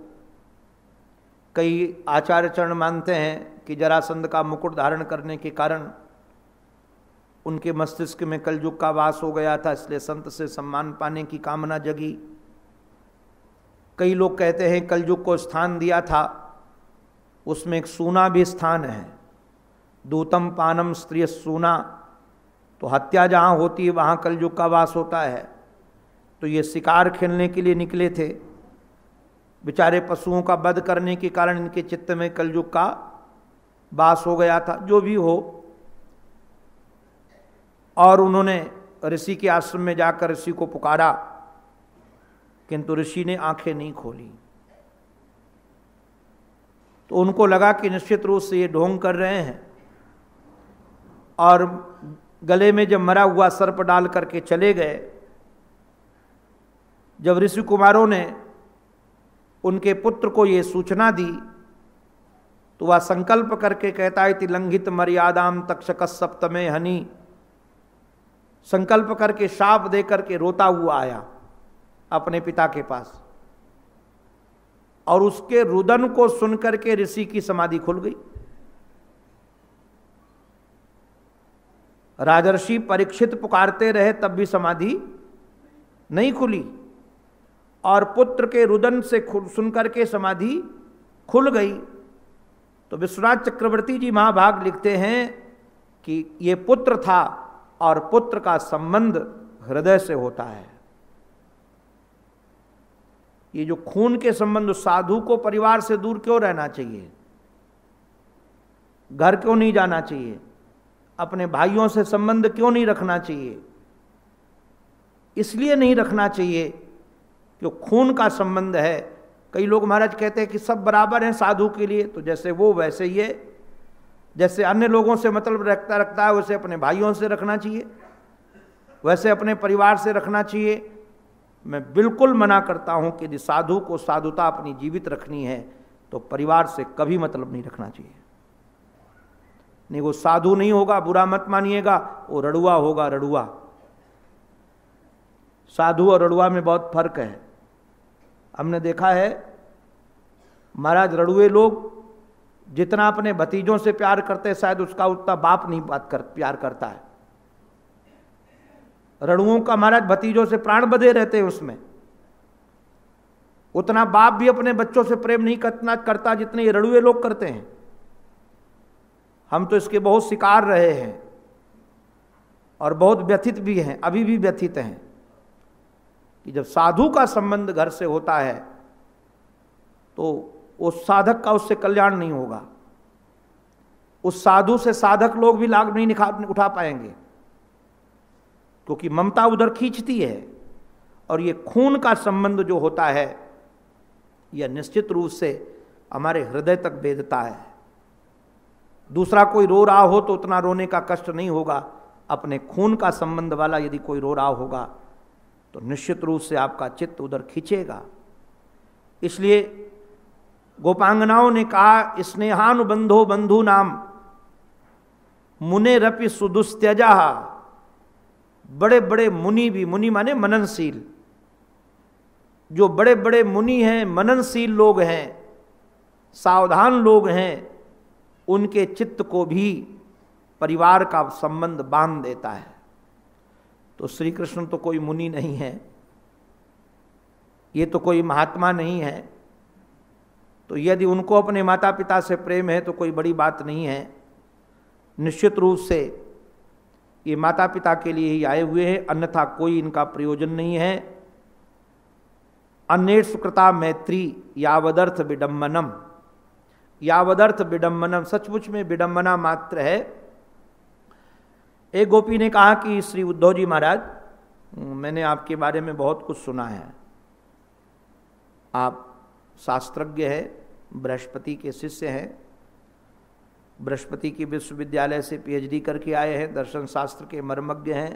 कई आचार्य चरण मानते हैं कि जरासंध का मुकुट धारण करने के कारण उनके मस्तिष्क में कलयुग का वास हो गया था, इसलिए संत से सम्मान पाने की कामना जगी। कई लोग कहते हैं कलयुग को स्थान दिया था, उसमें एक सूना भी स्थान है, दूतम पानम स्त्रिय सूना, तो हत्या जहाँ होती है वहाँ कलयुग का वास होता है। तो ये शिकार खेलने के लिए निकले थे, बेचारे पशुओं का वध करने के कारण इनके चित्त में कलयुग का वास हो गया था, जो भी हो। और उन्होंने ऋषि के आश्रम में जाकर ऋषि को पुकारा, किंतु ऋषि ने आंखें नहीं खोली। तो उनको लगा कि निश्चित रूप से ये ढोंग कर रहे हैं, और गले में जब मरा हुआ सर्प डाल करके चले गए। जब ऋषि कुमारों ने उनके पुत्र को ये सूचना दी तो वह संकल्प करके कहता है, लंघित मर्यादाम तक्षक सप्तमे हनि, संकल्प करके शाप दे करके रोता हुआ आया अपने पिता के पास, और उसके रुदन को सुनकर के ऋषि की समाधि खुल गई। राजर्षि परीक्षित पुकारते रहे तब भी समाधि नहीं खुली, और पुत्र के रुदन से सुनकर के समाधि खुल गई। तो विश्वनाथ चक्रवर्ती जी महाभाग लिखते हैं कि ये पुत्र था, और पुत्र का संबंध हृदय से होता है। ये जो खून के संबंध, साधु को परिवार से दूर क्यों रहना चाहिए, घर क्यों नहीं जाना चाहिए, अपने भाइयों से संबंध क्यों नहीं रखना चाहिए? इसलिए नहीं रखना चाहिए कि खून का संबंध है। कई लोग महाराज कहते हैं कि सब बराबर हैं साधु के लिए, तो जैसे वो वैसे ही है, जैसे अन्य लोगों से मतलब रखता रखता है वैसे अपने भाइयों से रखना चाहिए, वैसे अपने परिवार से रखना चाहिए। मैं बिल्कुल मना करता हूं कि यदि साधु को साधुता अपनी जीवित रखनी है तो परिवार से कभी मतलब नहीं रखना चाहिए। नहीं, वो साधु नहीं होगा, बुरा मत मानिएगा, वो रड़ुआ होगा, रड़ुआ। साधु और रड़ुआ में बहुत फर्क है। हमने देखा है महाराज, रड़ुए लोग जितना अपने भतीजों से प्यार करते शायद उसका उतना बाप नहीं बात कर प्यार करता है। रड़ुओं का महाराज भतीजों से प्राण बधे रहते हैं, उसमें उतना बाप भी अपने बच्चों से प्रेम नहीं करना करता जितने ये रड़ुए लोग करते हैं। हम तो इसके बहुत शिकार रहे हैं और बहुत व्यथित भी हैं, अभी भी व्यथित हैं कि जब साधु का संबंध घर से होता है तो उस साधक का उससे कल्याण नहीं होगा। उस साधु से साधक लोग भी लाभ नहीं निकाल उठा पाएंगे, क्योंकि ममता उधर खींचती है। और ये खून का संबंध जो होता है यह निश्चित रूप से हमारे हृदय तक भेदता है। दूसरा कोई रो रहा हो तो उतना रोने का कष्ट नहीं होगा, अपने खून का संबंध वाला यदि कोई रो रहा होगा तो निश्चित रूप से आपका चित्त उधर खींचेगा। इसलिए गोपांगनाओं ने कहा, स्नेहानुबंधो बंधु नाम मुने रपि सुदुस्त्यजा। बड़े बड़े मुनि भी, मुनि माने मननशील, जो बड़े बड़े मुनि हैं, मननशील लोग हैं, सावधान लोग हैं, उनके चित्त को भी परिवार का संबंध बांध देता है। तो श्री कृष्ण तो कोई मुनि नहीं है, ये तो कोई महात्मा नहीं है, तो यदि उनको अपने माता पिता से प्रेम है तो कोई बड़ी बात नहीं है। निश्चित रूप से ये माता पिता के लिए ही आए हुए हैं, अन्यथा कोई इनका प्रयोजन नहीं है। अन्य सुकृता मैत्री यावदर्थ विडम्बनम, यावदर्थ विडम्बनम, सचमुच में विडम्बना मात्र है। एक गोपी ने कहा कि श्री उद्धव जी महाराज, मैंने आपके बारे में बहुत कुछ सुना है, आप शास्त्रज्ञ हैं, बृहस्पति के शिष्य हैं, बृहस्पति की विश्वविद्यालय से पीएचडी करके आए हैं, दर्शन शास्त्र के मर्मज्ञ हैं।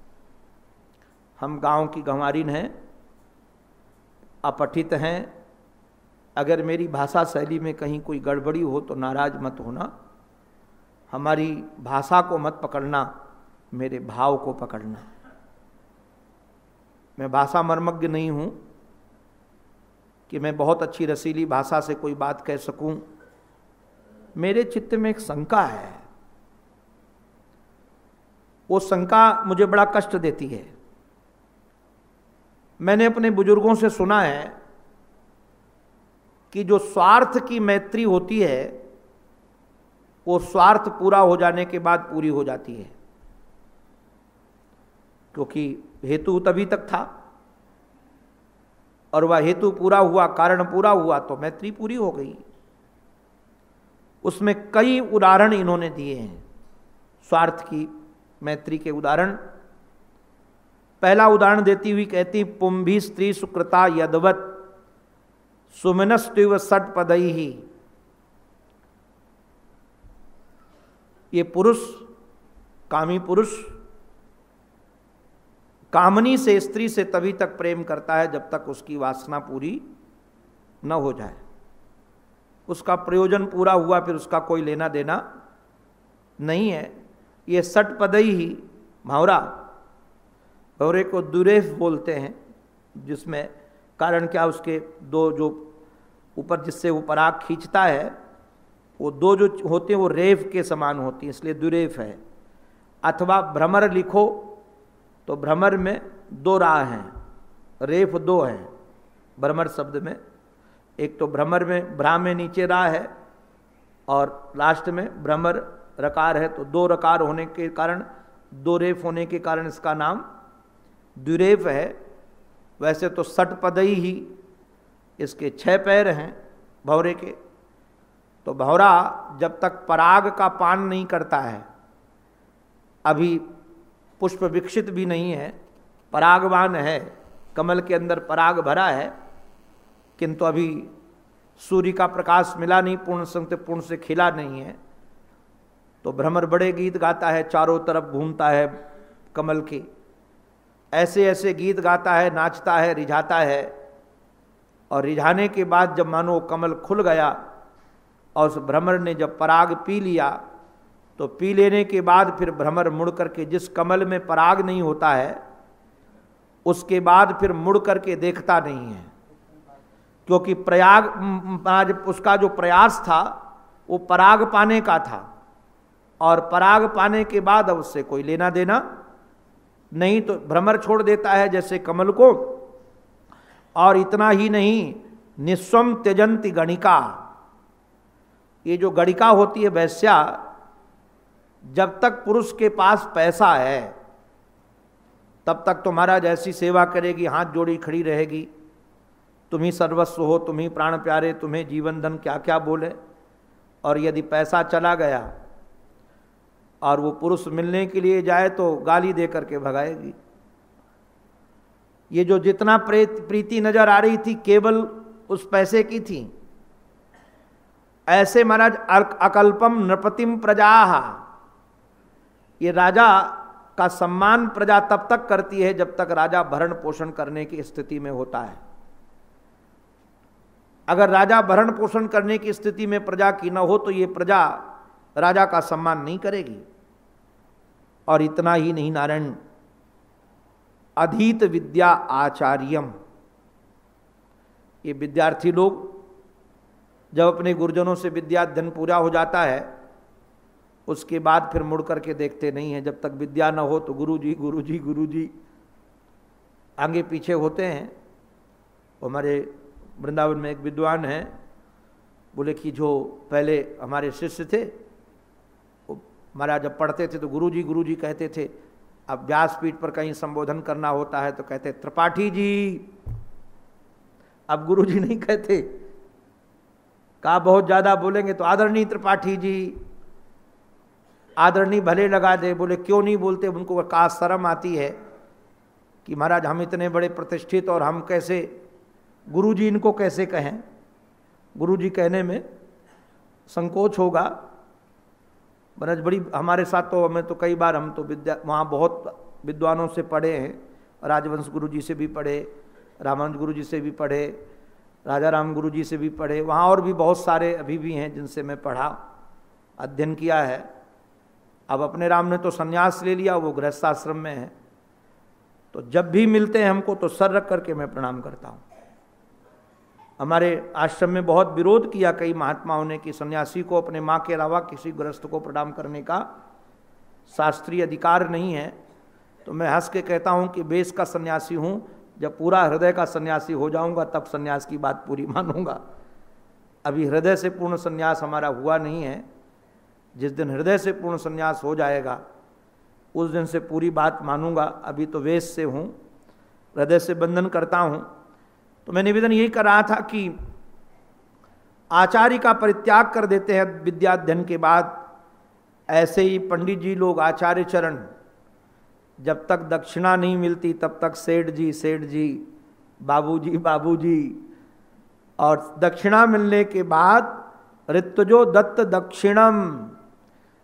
हम गांव की गंवारिन हैं, अपठित हैं। अगर मेरी भाषा शैली में कहीं कोई गड़बड़ी हो तो नाराज मत होना, हमारी भाषा को मत पकड़ना, मेरे भाव को पकड़ना। मैं भाषा मर्मज्ञ नहीं हूं कि मैं बहुत अच्छी रसीली भाषा से कोई बात कह सकूं। मेरे चित्त में एक शंका है, वो शंका मुझे बड़ा कष्ट देती है। मैंने अपने बुजुर्गों से सुना है कि जो स्वार्थ की मैत्री होती है वो स्वार्थ पूरा हो जाने के बाद पूरी हो जाती है, क्योंकि हेतु तभी तक था और वह हेतु पूरा हुआ, कारण पूरा हुआ तो मैत्री पूरी हो गई। उसमें कई उदाहरण इन्होंने दिए हैं स्वार्थ की मैत्री के उदाहरण। पहला उदाहरण देती हुई कहती, पुंभी स्त्री सुकृता यदवत सुमनस्त्व सटपदई ही। ये पुरुष कामी पुरुष कामनी से, स्त्री से तभी तक प्रेम करता है जब तक उसकी वासना पूरी न हो जाए। उसका प्रयोजन पूरा हुआ फिर उसका कोई लेना देना नहीं है। ये सटपदई ही भावरा, भौरे को दुरेफ बोलते हैं, जिसमें कारण क्या, उसके दो जो ऊपर जिससे वो पराग खींचता है वो दो जो होते हैं वो रेफ के समान होती हैं, इसलिए दुरेफ है। अथवा भ्रमर लिखो तो भ्रमर में दो राह हैं, रेफ दो हैं भ्रमर शब्द में। एक तो भ्रमर में भ्रा में नीचे राह है और लास्ट में भ्रमर रकार है, तो दो रकार होने के कारण, दो रेफ होने के कारण इसका नाम द्विरेफ है। वैसे तो सटपदई ही इसके छह पैर हैं भौरे के। तो भौरा जब तक पराग का पान नहीं करता है, अभी पुष्प विकसित भी नहीं है, परागवान है, कमल के अंदर पराग भरा है, किंतु अभी सूर्य का प्रकाश मिला नहीं, पूर्ण संग पूर्ण से खिला नहीं है। तो भ्रमर बड़े गीत गाता है, चारों तरफ घूमता है कमल के, ऐसे ऐसे गीत गाता है, नाचता है, रिझाता है। और रिझाने के बाद जब मानो कमल खुल गया और उस भ्रमर ने जब पराग पी लिया, तो पी लेने के बाद फिर भ्रमर मुड़ करके, जिस कमल में पराग नहीं होता है उसके बाद फिर मुड़ करके देखता नहीं है, क्योंकि प्रयाग उसका जो प्रयास था वो पराग पाने का था, और पराग पाने के बाद अब उससे कोई लेना देना नहीं, तो भ्रमर छोड़ देता है जैसे कमल को। और इतना ही नहीं, निस्वम त्यजंती गणिका, ये जो गणिका होती है वैश्या, जब तक पुरुष के पास पैसा है तब तक तो महाराज ऐसी सेवा करेगी, हाथ जोड़ी खड़ी रहेगी, तुम ही सर्वस्व हो, तुम ही प्राण प्यारे, तुम्हें जीवन धन क्या क्या बोले। और यदि पैसा चला गया और वो पुरुष मिलने के लिए जाए तो गाली दे करके भगाएगी। ये जो जितना प्रीति नजर आ रही थी केवल उस पैसे की थी। ऐसे महाराज अकल्पम नृपतिम प्रजा, ये राजा का सम्मान प्रजा तब तक करती है जब तक राजा भरण पोषण करने की स्थिति में होता है। अगर राजा भरण पोषण करने की स्थिति में प्रजा की न हो तो ये प्रजा राजा का सम्मान नहीं करेगी। और इतना ही नहीं नारायण, अधीत विद्या आचार्यम, ये विद्यार्थी लोग जब अपने गुरुजनों से विद्या अध्ययन पूरा हो जाता है उसके बाद फिर मुड़ करके देखते नहीं है। जब तक विद्या न हो तो गुरुजी गुरुजी गुरुजी आगे पीछे होते हैं। हमारे वृंदावन में एक विद्वान हैं, बोले कि जो पहले हमारे शिष्य थे वो महाराज जब पढ़ते थे तो गुरुजी गुरुजी कहते थे, अब व्यासपीठ पर कहीं संबोधन करना होता है तो कहते त्रिपाठी जी, अब गुरुजी नहीं कहते, कहा बहुत ज्यादा बोलेंगे तो आदरणीय त्रिपाठी जी, आदरणीय भले लगा दे। बोले क्यों नहीं बोलते, उनको कहा शर्म आती है कि महाराज हम इतने बड़े प्रतिष्ठित और हम कैसे गुरुजी इनको कैसे कहें, गुरुजी कहने में संकोच होगा। महाराज बड़ी हमारे साथ तो हमें तो कई बार हम तो विद्या वहाँ बहुत विद्वानों से पढ़े हैं, राजवंश गुरुजी से भी पढ़े, रामानुज गुरुजी से भी पढ़े, राजा राम गुरुजी से भी पढ़े, वहाँ और भी बहुत सारे अभी भी हैं जिनसे मैं पढ़ा अध्ययन किया है। अब अपने राम ने तो संन्यास ले लिया, वो गृहस्थाश्रम में है, तो जब भी मिलते हैं हमको तो सर रख करके मैं प्रणाम करता हूँ। हमारे आश्रम में बहुत विरोध किया कई महात्माओं ने कि सन्यासी को अपने माँ के अलावा किसी गृहस्थ को प्रणाम करने का शास्त्रीय अधिकार नहीं है। तो मैं हंस के कहता हूँ कि बेस का सन्यासी हूँ, जब पूरा हृदय का सन्यासी हो जाऊँगा तब सन्यास की बात पूरी मानूंगा। अभी हृदय से पूर्ण सन्यास हमारा हुआ नहीं है। जिस दिन हृदय से पूर्ण सन्यास हो जाएगा उस दिन से पूरी बात मानूंगा। अभी तो वेश से हूँ, हृदय से बंधन करता हूँ। तो मैं निवेदन यही कर रहा था कि आचार्य का परित्याग कर देते हैं विद्याध्ययन के बाद। ऐसे ही पंडित जी लोग आचार्य चरण, जब तक दक्षिणा नहीं मिलती तब तक सेठ जी सेठ जी, बाबूजी बाबूजी, और दक्षिणा मिलने के बाद ऋतुजो दत्त दक्षिणम,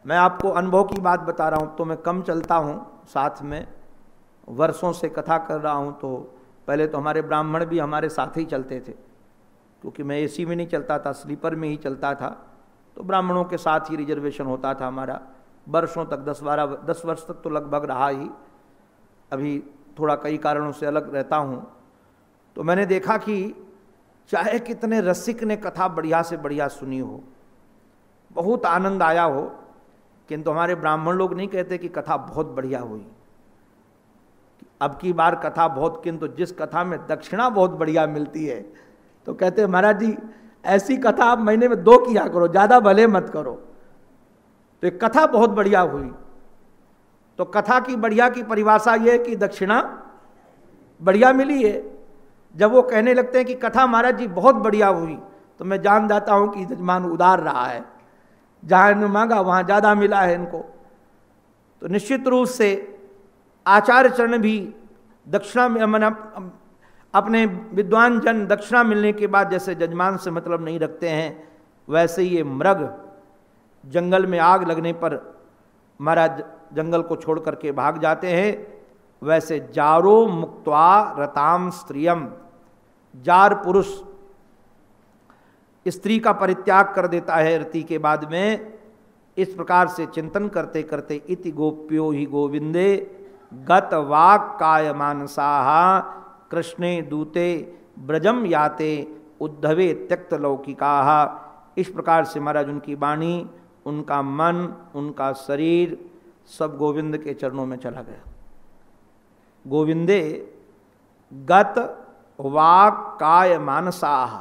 मैं आपको अनुभव की बात बता रहा हूँ। तो मैं कम चलता हूँ, साथ में वर्षों से कथा कर रहा हूँ। तो पहले तो हमारे ब्राह्मण भी हमारे साथ ही चलते थे, क्योंकि मैं एसी में नहीं चलता था, स्लीपर में ही चलता था। तो ब्राह्मणों के साथ ही रिजर्वेशन होता था हमारा वर्षों तक, दस बारह दस वर्ष तक तो लगभग रहा ही। अभी थोड़ा कई कारणों से अलग रहता हूँ। तो मैंने देखा कि चाहे कितने रसिक ने कथा बढ़िया से बढ़िया सुनी हो, बहुत आनंद आया हो, किंतु हमारे ब्राह्मण लोग नहीं कहते कि कथा बहुत बढ़िया हुई, अब की बार कथा बहुत, किंतु जिस कथा में दक्षिणा बहुत बढ़िया मिलती है तो कहते महाराज जी ऐसी कथा आप महीने में दो किया करो, ज्यादा भले मत करो। तो एक कथा बहुत बढ़िया हुई। तो कथा की बढ़िया की परिभाषा यह है कि दक्षिणा बढ़िया मिली है। जब वो कहने लगते हैं कि कथा महाराज जी बहुत बढ़िया हुई, तो मैं जान जाता हूं कि यजमान उदार रहा है, जहां इन्होंने मांगा वहां ज्यादा मिला है इनको। तो निश्चित रूप से आचार्य चरण भी दक्षिणा में मन अपने विद्वान जन दक्षिणा मिलने के बाद जैसे जजमान से मतलब नहीं रखते हैं, वैसे ये मृग जंगल में आग लगने पर महाराज जंगल को छोड़ करके भाग जाते हैं, वैसे जारो मुक्त्वा रताम स्त्रियम, जार पुरुष स्त्री का परित्याग कर देता है रति के बाद में। इस प्रकार से चिंतन करते करते इति गोप्यो ही गोविंदे गत वाक काय मानसाहा कृष्णे दूते ब्रजम याते उद्धवे त्यक्त लौकिकाहा। इस प्रकार से महाराज उनकी वाणी, उनका मन, उनका शरीर सब गोविंद के चरणों में चला गया। गोविंदे गत वाक काय मानसाहा।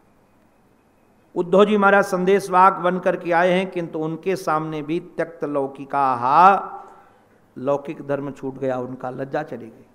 उद्धव जी महाराज संदेश वाक बन करके आए हैं, किंतु उनके सामने भी त्यक्त लौकिकाहा, लौकिक धर्म छूट गया उनका, लज्जा चली गई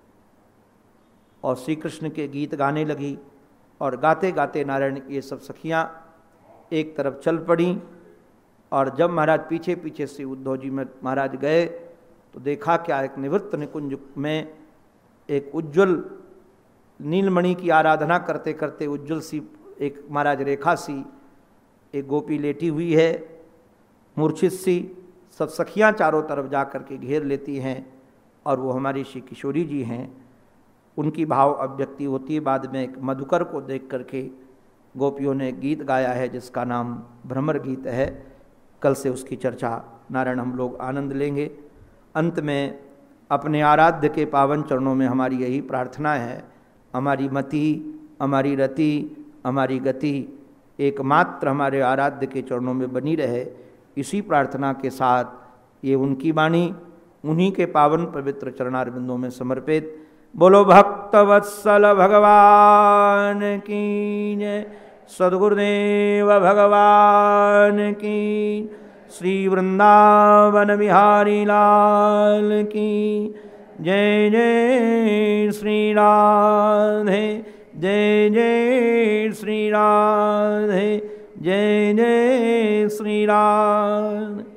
और श्री कृष्ण के गीत गाने लगी। और गाते गाते नारायण ये सब सखियां एक तरफ चल पड़ी। और जब महाराज पीछे पीछे से उद्धव जी में महाराज गए तो देखा क्या, एक निवृत्त निकुंज में एक उज्ज्वल नीलमणि की आराधना करते करते उज्ज्वल सी एक महाराज रेखा सी एक गोपी लेटी हुई है, मूर्छित सी। सब सखियां चारों तरफ जा कर के घेर लेती हैं और वो हमारी श्री किशोरी जी हैं। उनकी भाव अभिव्यक्ति होती है। बाद में एक मधुकर को देख करके गोपियों ने गीत गाया है जिसका नाम भ्रमर गीत है। कल से उसकी चर्चा नारायण हम लोग आनंद लेंगे। अंत में अपने आराध्य के पावन चरणों में हमारी यही प्रार्थना है, हमारी मति, हमारी रति, हमारी गति एकमात्र हमारे आराध्य के चरणों में बनी रहे। इसी प्रार्थना के साथ ये उनकी वाणी उन्हीं के पावन पवित्र चरणारविंदों में समर्पित। बोलो भक्तवत्सल भगवान की जय, सद्गुरुदेव भगवान की, श्री वृंदावन बिहारी लाल की जय। जय श्री राधे, जय जय श्री राधे, जय जय श्री राधे।